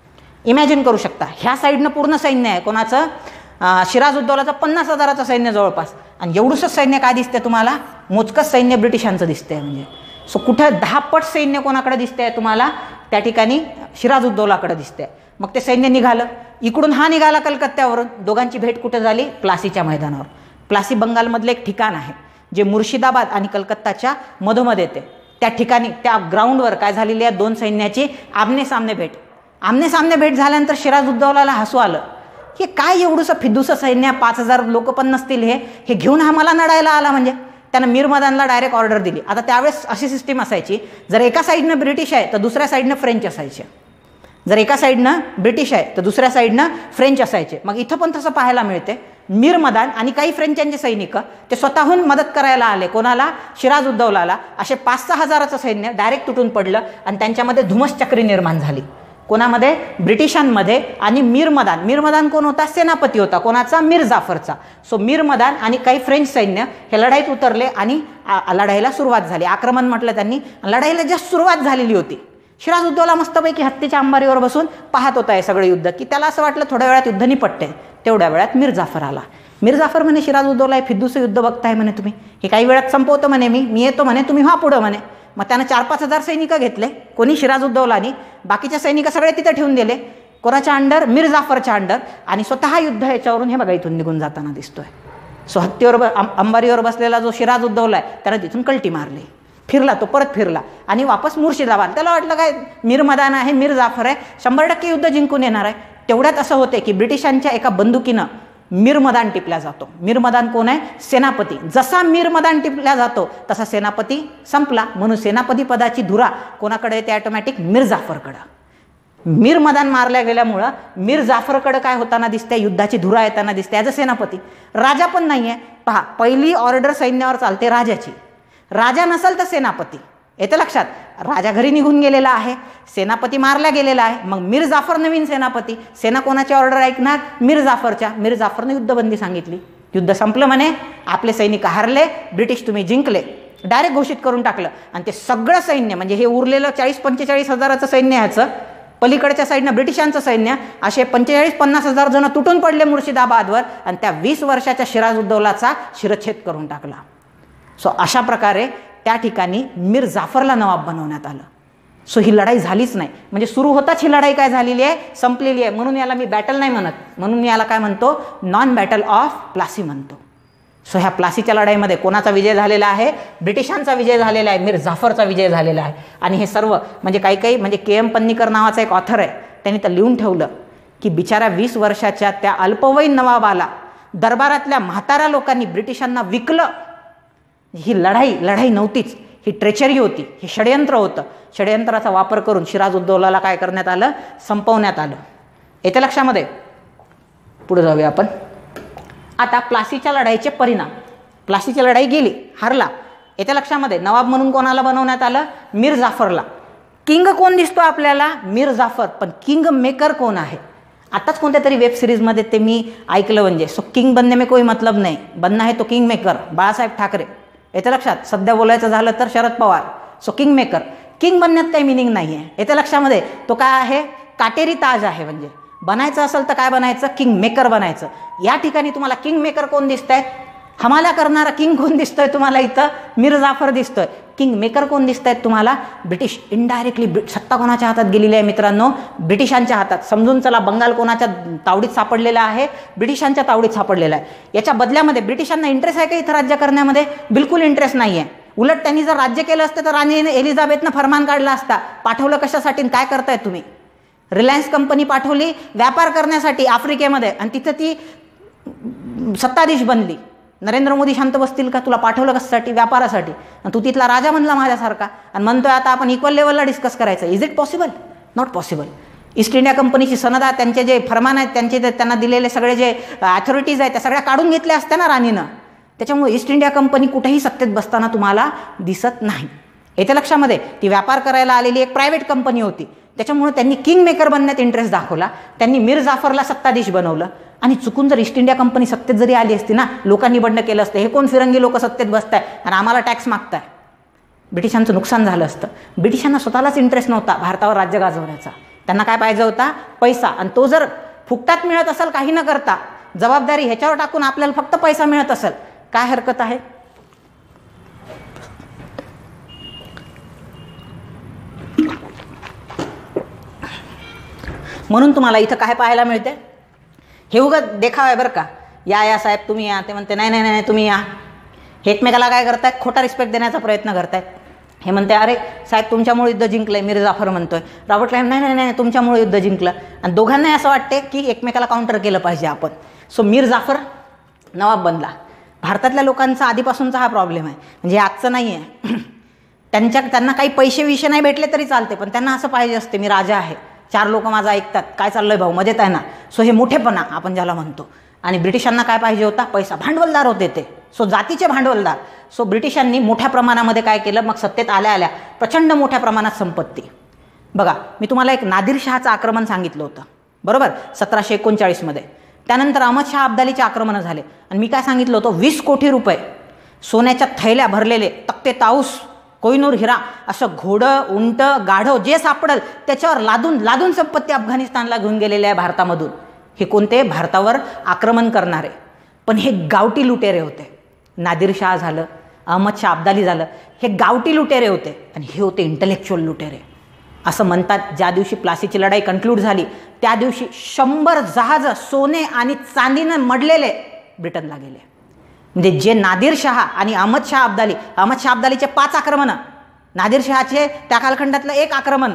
Speaker 1: इमॅजिन करू शकता, ह्या साईडनं पूर्ण सैन्य आहे कोणाचं, सिराजुद्दौलाचं 50,000चं सैन्य जवळपास. आणि एवढंसं सैन्य काय दिसतंय तुम्हाला, मोजकंच सैन्य ब्रिटिशांचं दिसतंय. म्हणजे सो कुठं 10 पट सैन्य कोणाकडे दिसतंय तुम्हाला, त्या ठिकाणी सिराजुद्दौलाकडे दिसतंय. मग ते सैन्य निघालं, इकडून हा निघाला कलकत्त्यावरून. दोघांची भेट कुठे झाली, प्लासीच्या मैदानावर. प्लासी बंगालमधलं एक ठिकाण आहे जे मुर्शिदाबाद आणि कलकत्ताच्या मधोमध येते. त्या ठिकाणी त्या ग्राउंडवर काय झालेली आहे, दोन सैन्याची आमने सामने भेट. आमने सामने भेट झाल्यानंतर सिराजुद्दौलाला हसू आलं, हे काय एवढंसं फिदूसं सैन्य, 5,000 लोक पण नसतील, हे घेऊन हा मला लढायला आला. म्हणजे त्यानं मीरमदानला डायरेक्ट ऑर्डर दिली. आता त्यावेळेस अशी सिस्टीम असायची, जर एका साईडनं ब्रिटिश आहे तर दुसऱ्या साईडनं फ्रेंच असायचे. जर एका साईडनं ब्रिटिश आहे तर दुसऱ्या साईडनं फ्रेंच असायचे. मग इथं पण तसं पाहायला मिळते. मीरमदान आणि काही फ्रेंचांचे सैनिक ते स्वतःहून मदत करायला आले. कोणाला? सिराजुद्दौलाला. असे 5-6 हजाराचं सैन्य डायरेक्ट तुटून पडलं आणि त्यांच्यामध्ये धुमसचक्री निर्माण झाली. कोणामध्ये? ब्रिटिशांमध्ये. आणि मीरमदान कोण होता? सेनापती होता. कोणाचा? मीर जाफरचा. सो मीरमदान आणि काही फ्रेंच सैन्य हे लढाईत उतरले आणि लढाईला सुरुवात झाली. आक्रमण म्हटलं त्यांनी. लढाईला जस्ट सुरुवात झालेली होती. सिराजुद्दौला मस्तपैकी हत्तीच्या अंबारीवर बसून पाहत होता हे सगळं युद्ध, की त्याला असं वाटलं थोड्या वेळात युद्ध निपटते. तेवढ्या वेळात मीर जाफर आला. मीर जाफर म्हणे, सिराजुद्दौला हे फिद्दूचं युद्ध बघताय म्हणे तुम्ही, हे काही वेळात संपवतो म्हणे, मी येतो म्हणे, तुम्ही व्हा पुढं म्हणे. मग त्यानं 4-5 हजार सैनिक घेतले. कोणी? सिराजुद्दौलानी. बाकीच्या सैनिक सगळे तिथे ठेवून दिले. कोणाच्या अंडर? मीर जाफरच्या अंडर. आणि स्वतः युद्ध याच्यावरून हे बघा इथून निघून जाताना दिसतोय. सो हत्तीवर अंबारीवर बसलेला जो सिराजुद्दौला आहे त्यानं तिथून कल्टी मारली. फिरला, तो परत फिरला आणि वापस मुर्शिदाबाद. त्याला वाटलं काय, मीरमदान आहे, मीर जाफर आहे, 100% युद्ध जिंकून येणार आहे. तेवढ्यात असं होते की ब्रिटिशांच्या एका बंदुकीनं मीरमदान टिपला जातो. मीरमदान कोण आहे? सेनापती. जसा मीरमदान टिपला जातो तसा सेनापती संपला. म्हणून सेनापती पदाची धुरा कोणाकडे येते? ऑटोमॅटिक मीर जाफरकडं. मीरमदान मारल्या गेल्यामुळं मीर जाफरकडे काय होताना दिसते? युद्धाची धुरा येताना दिसते ॲज अ सेनापती. राजा पण नाही आहे. पहा, पहिली ऑर्डर सैन्यावर चालते राजाची. राजा नसेल तर सेनापती. येतं लक्षात? राजा घरी निघून गेलेला आहे, सेनापती मारला गेलेला आहे. मग मीर जाफर नवीन सेनापती. सेना कोणाची ऑर्डर ऐकणार? मीर जाफरच्या. मीर जाफरने युद्धबंदी सांगितली. युद्ध संपलं म्हणे, आपले सैनिक हारले, ब्रिटिश तुम्ही जिंकले, डायरेक्ट घोषित करून टाकलं. आणि ते सगळं सैन्य म्हणजे हे उरलेलं 40-45 हजाराचं सैन्य ह्याचं, पलीकडच्या साईडनं ब्रिटिशांचं सैन्य, असे 45-50 हजार जण तुटून पडले मुर्शिदाबादवर. आणि त्या 20 वर्षाच्या सिराजुद्दौलाचा शिरच्छेद करून टाकला. सो अशा प्रकारे त्या ठिकाणी मीर जाफरला नवाब बनवण्यात आलं. सो ही लढाई झालीच नाही, म्हणजे सुरू होताच ही लढाई काय झालेली आहे, संपलेली आहे. म्हणून याला मी बॅटल नाही म्हणत, म्हणून मी याला काय म्हणतो, नॉन बॅटल ऑफ प्लासी म्हणतो. सो ह्या प्लासीच्या लढाईमध्ये कोणाचा विजय झालेला आहे, ब्रिटिशांचा विजय झालेला आहे, मीर जाफरचा विजय झालेला आहे. आणि हे सर्व म्हणजे काही म्हणजे के.एम. पन्नीकर नावाचा एक ऑथर आहे, त्यांनी तर लिहून ठेवलं की बिचारा 20 वर्षाच्या त्या अल्पवयीन नवाबाला दरबारातल्या म्हाताऱ्या लोकांनी ब्रिटिशांना विकलं. ही लढाई नव्हतीच, ही ट्रेचरी होती, हे षडयंत्र होतं. षडयंत्राचा वापर करून सिराजुद्दौलाला काय करण्यात आलं, संपवण्यात आलं. येते लक्षामध्ये. पुढे जाऊया आपण. आता प्लासीच्या लढाईचे परिणाम. प्लासीची लढाई गेली, हारला. येते लक्षामध्ये. नवाब म्हणून कोणाला बनवण्यात आलं, मीर जाफरला. किंग कोण दिसतो आपल्याला, मीर जाफर. पण किंग मेकर कोण आहे, आताच कोणत्या तरी वेब सिरीजमध्ये ते मी ऐकलं. म्हणजे सो किंग बनने में कोई मतलब नाही, बनना है तो किंग मेकर, बाळासाहेब ठाकरे. येते लक्षात. सध्या बोलायचं झालं तर Sharad Pawar. So king maker. King बनण्यात काही मिनिंग नाही आहे. येते लक्षामध्ये. तो काय आहे, काटेरी ताज आहे. म्हणजे बनायचं असेल तर काय बनायचं, किंग मेकर बनायचं. या ठिकाणी तुम्हाला किंग मेकर कोण दिसत आहेत, हमाला करणारा किंग कोण दिसतोय तुम्हाला इथं, मीर जाफर दिसतोय. किंग मेकर कोण दिसत आहेत तुम्हाला, ब्रिटिश. इनडायरेक्टली सत्ता कोणाच्या हातात गेलेली आहे मित्रांनो, ब्रिटिशांच्या हातात. समजून चला, बंगाल कोणाच्या तावडीत सापडलेला आहे, ब्रिटिशांच्या तावडीत सापडलेला आहे. याच्या बदल्यामध्ये ब्रिटिशांना इंटरेस्ट आहे का इथं राज्य करण्यामध्ये, बिलकुल इंटरेस्ट नाही आहे. उलट त्यांनी जर राज्य केलं असतं तर राणी एलिझाबेथनं फरमान काढला असता. पाठवलं कशासाठी, काय करताय तुम्ही, रिलायन्स कंपनी पाठवली व्यापार करण्यासाठी आफ्रिकेमध्ये, आणि तिथं ती सत्ताधीश बनली. नरेंद्र मोदी शांत बसतील का, तुला पाठवलं कशासाठी, व्यापारासाठी. तू तिथला राजा म्हणला माझ्यासारखा, आणि म्हणतोय आता आपण इक्वल लेवलला डिस्कस करायचं. Is it possible, not possible. East India कंपनीची सनदा, त्यांचे जे फरमान आहेत, त्यांना दिलेले सगळे जे अथॉरिटीज आहेत त्या सगळ्या काढून घेतल्या असत्या ना राणीनं. त्याच्यामुळे ईस्ट इंडिया कंपनी कुठेही सत्तेत बसताना तुम्हाला दिसत नाही. येते लक्षामध्ये. ती व्यापार करायला आलेली एक प्रायव्हेट कंपनी होती. त्याच्यामुळे त्यांनी किंग मेकर बनण्यात इंटरेस्ट दाखवला. त्यांनी मीर जाफरला सत्ताधीश बनवलं. आणि चुकून जर ईस्ट इंडिया कंपनी सत्तेत जरी आली असती ना, लोकांनी बंड केलं असतं, हे कोण फिरंगी लोक सत्तेत बसताय आणि आम्हाला टॅक्स मागताय, ब्रिटिशांचं नुकसान झालं असतं. ब्रिटिशांना स्वतःलाच इंटरेस्ट नव्हता भारतावर राज्य गाजवण्याचा. त्यांना काय पाहिजे होता, पैसा. आणि तो जर फुकटात मिळत असेल, काही न करता, जबाबदारी ह्याच्यावर टाकून आपल्याला फक्त पैसा मिळत असेल, काय हरकत आहे. म्हणून तुम्हाला इथं काय पाहायला मिळते, हे उगाच देखाव आहे बरं का. या साहेब तुम्ही या, ते म्हणते नाही तुम्ही या. हे एकमेकाला काय करतायत, खोटा रिस्पेक्ट देण्याचा प्रयत्न करतायत. हे म्हणते अरे साहेब तुमच्यामुळे युद्ध जिंकलंय, मीर जाफर म्हणतोय. रॉबर्ट क्लाइव्ह नाही तुमच्यामुळे युद्ध जिंकलं. आणि दोघांनाही असं वाटते की एकमेकाला काउंटर केलं पाहिजे आपण. सो मीर जाफर नवाब बनला. भारतातल्या लोकांचा आधीपासूनचा हा प्रॉब्लेम आहे, म्हणजे आजचं नाही आहे. त्यांना काही पैसे नाही भेटले तरी चालते, पण त्यांना असं पाहिजे असते मी राजा आहे, 4 लोक माझं ऐकतात, काय चाललंय भाऊ, मजेत आहे ना. सो हे मोठेपणा आपण ज्याला म्हणतो. आणि ब्रिटिशांना काय पाहिजे होता, पैसा. भांडवलदार होते ते. सो जातीचे भांडवलदार. सो ब्रिटिशांनी मोठ्या प्रमाणामध्ये काय केलं, मग सत्तेत आल्या प्रचंड मोठ्या प्रमाणात संपत्ती. बघा, मी तुम्हाला एक नादिर शहाचं आक्रमण सांगितलं होतं बरोबर, 1739 मध्ये. त्यानंतर अहमद शाह अब्दालीचे आक्रमण झाले. आणि मी काय सांगितलं होतं, 20 कोटी रुपये सोन्याच्या थैल्या भरलेले, तख्ते ताऊस, कोहिनूर हिरा, असं घोडं, उंट, गाढव जे सापडल त्याच्यावर लादून संपत्ती अफगाणिस्तानला घेऊन गेलेले आहे भारतामधून. हे कोणते, भारतावर आक्रमण करणारे. पण हे गावठी लुटेरे होते. नादिर शाह झालं, अहमद शाह अब्दाली झालं, हे गावठी लुटेरे होते. आणि हे होते इंटलेक्च्युअल लुटेरे. असं म्हणतात, ज्या दिवशी प्लासीची लढाई कन्क्लूड झाली त्या दिवशी 100 जहाज सोने आणि चांदीनं मडलेले ब्रिटनला गेले. म्हणजे जे नादिर शाह आणि अहमद शाह अब्दालीचे 5 आक्रमणं, नादिर शहाचे त्या कालखंडातलं 1 आक्रमण.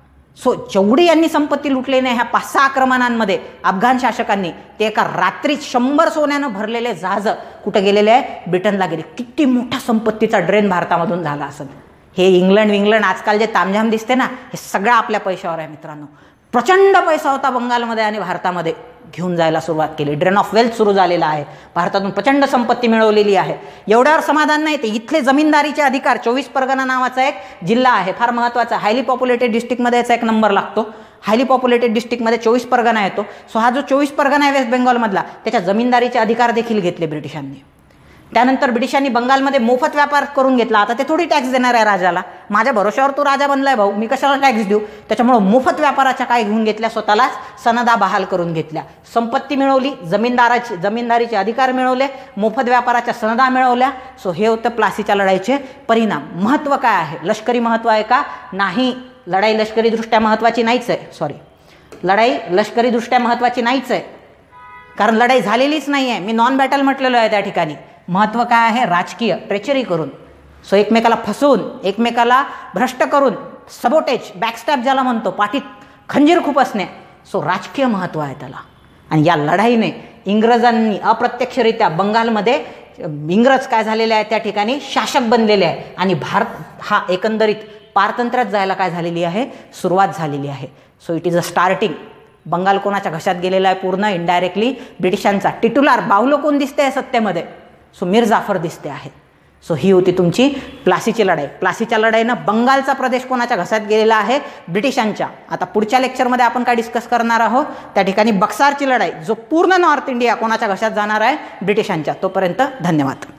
Speaker 1: सो जेवढी यांनी संपत्ती लुटली नाही ह्या 5-6 आक्रमणांमध्ये अफगाण शासकांनी, ते एका रात्रीत 100 सोन्यानं भरलेले जहाज कुठे गेलेले आहे, ब्रिटनला गेले. किती मोठा संपत्तीचा ड्रेन भारतामधून झाला असेल. हे इंग्लंड आजकाल जे तामझाम दिसते ना, हे सगळं आपल्या पैशावर आहे मित्रांनो. प्रचंड पैसा होता बंगालमध्ये आणि भारतामध्ये घेऊन जायला सुरुवात केली. ड्रेन ऑफ वेल्थ सुरू झालेला आहे. भारतातून प्रचंड संपत्ती मिळवलेली आहे. एवढ्यावर समाधान नाही, ते इथले जमीनदारीचे अधिकार, 24 परगणा नावाचा एक जिल्हा आहे, फार महत्त्वाचा. हायली पॉप्युलेटेड डिस्ट्रिक्टमध्ये याचा 1 नंबर लागतो. हायली पॉप्युलेटेड डिस्ट्रिक्टमध्ये 24 परगणा येतो. सो हा जो 24 परगणा आहे वेस्ट बेंगॉलमधला, त्याच्या जमीनदारीचे अधिकार देखील घेतले ब्रिटिशांनी. त्यानंतर ब्रिटिशांनी बंगालमध्ये मोफत व्यापार करून घेतला. आता ते थोडी टॅक्स देणार आहे राजाला, माझ्या भरोश्यावर तू राजा बनलाय भाऊ, मी कशाला टॅक्स देऊ. त्याच्यामुळे मोफत व्यापाराच्या काय घेऊन घेतल्या, स्वतःलाच सनदा बहाल करून घेतल्या. संपत्ती मिळवली, जमीनदारीचे अधिकार मिळवले, मोफत व्यापाराच्या सनदा मिळवल्या. सो हे होतं प्लासीच्या लढाईचे परिणाम. महत्त्व काय आहे, लष्करी महत्त्व आहे का, नाही. लढाई लष्करीदृष्ट्या महत्त्वाची नाहीच आहे. सॉरी, लढाई लष्करीदृष्ट्या महत्त्वाची नाहीच आहे, कारण लढाई झालेलीच नाही आहे. मी नॉन बॅटल म्हटलेलो आहे त्या ठिकाणी. महत्त्व काय आहे? राजकीय ट्रेचरी करून, सो एकमेकाला फसवून, एकमेकाला भ्रष्ट करून, सबोटेज, बॅकस्टॅप ज्याला म्हणतो, पाठीत खंजीर खूप असणे, सो राजकीय महत्त्व आहे त्याला. आणि या लढाईने इंग्रजांनी अप्रत्यक्षरित्या बंगालमध्ये इंग्रज काय झालेले आहे त्या ठिकाणी शासक बनलेले आहे आणि भारत हा एकंदरीत पारतंत्र्यात जायला काय झालेली आहे? सुरुवात झालेली आहे. So it is a starting. Bengal कोणाच्या घशात गेलेला आहे? पूर्ण इनडायरेक्टली ब्रिटिशांचा. टिट्युलर बाहुलो कोण दिसते आहे सत्तेमध्ये? सो मीर जाफर दिसते आहे. सो ही होती तुमची प्लासीची लढाई. प्लासीच्या लढाईनं बंगालचा प्रदेश कोणाच्या घशात गेलेला आहे? ब्रिटिशांच्या. आता पुढच्या लेक्चरमध्ये आपण काय डिस्कस करणार आहोत त्या ठिकाणी बक्सारची लढाई, जो पूर्ण नॉर्थ इंडिया कोणाच्या घशात जाणार आहे? ब्रिटिशांच्या. तोपर्यंत धन्यवाद.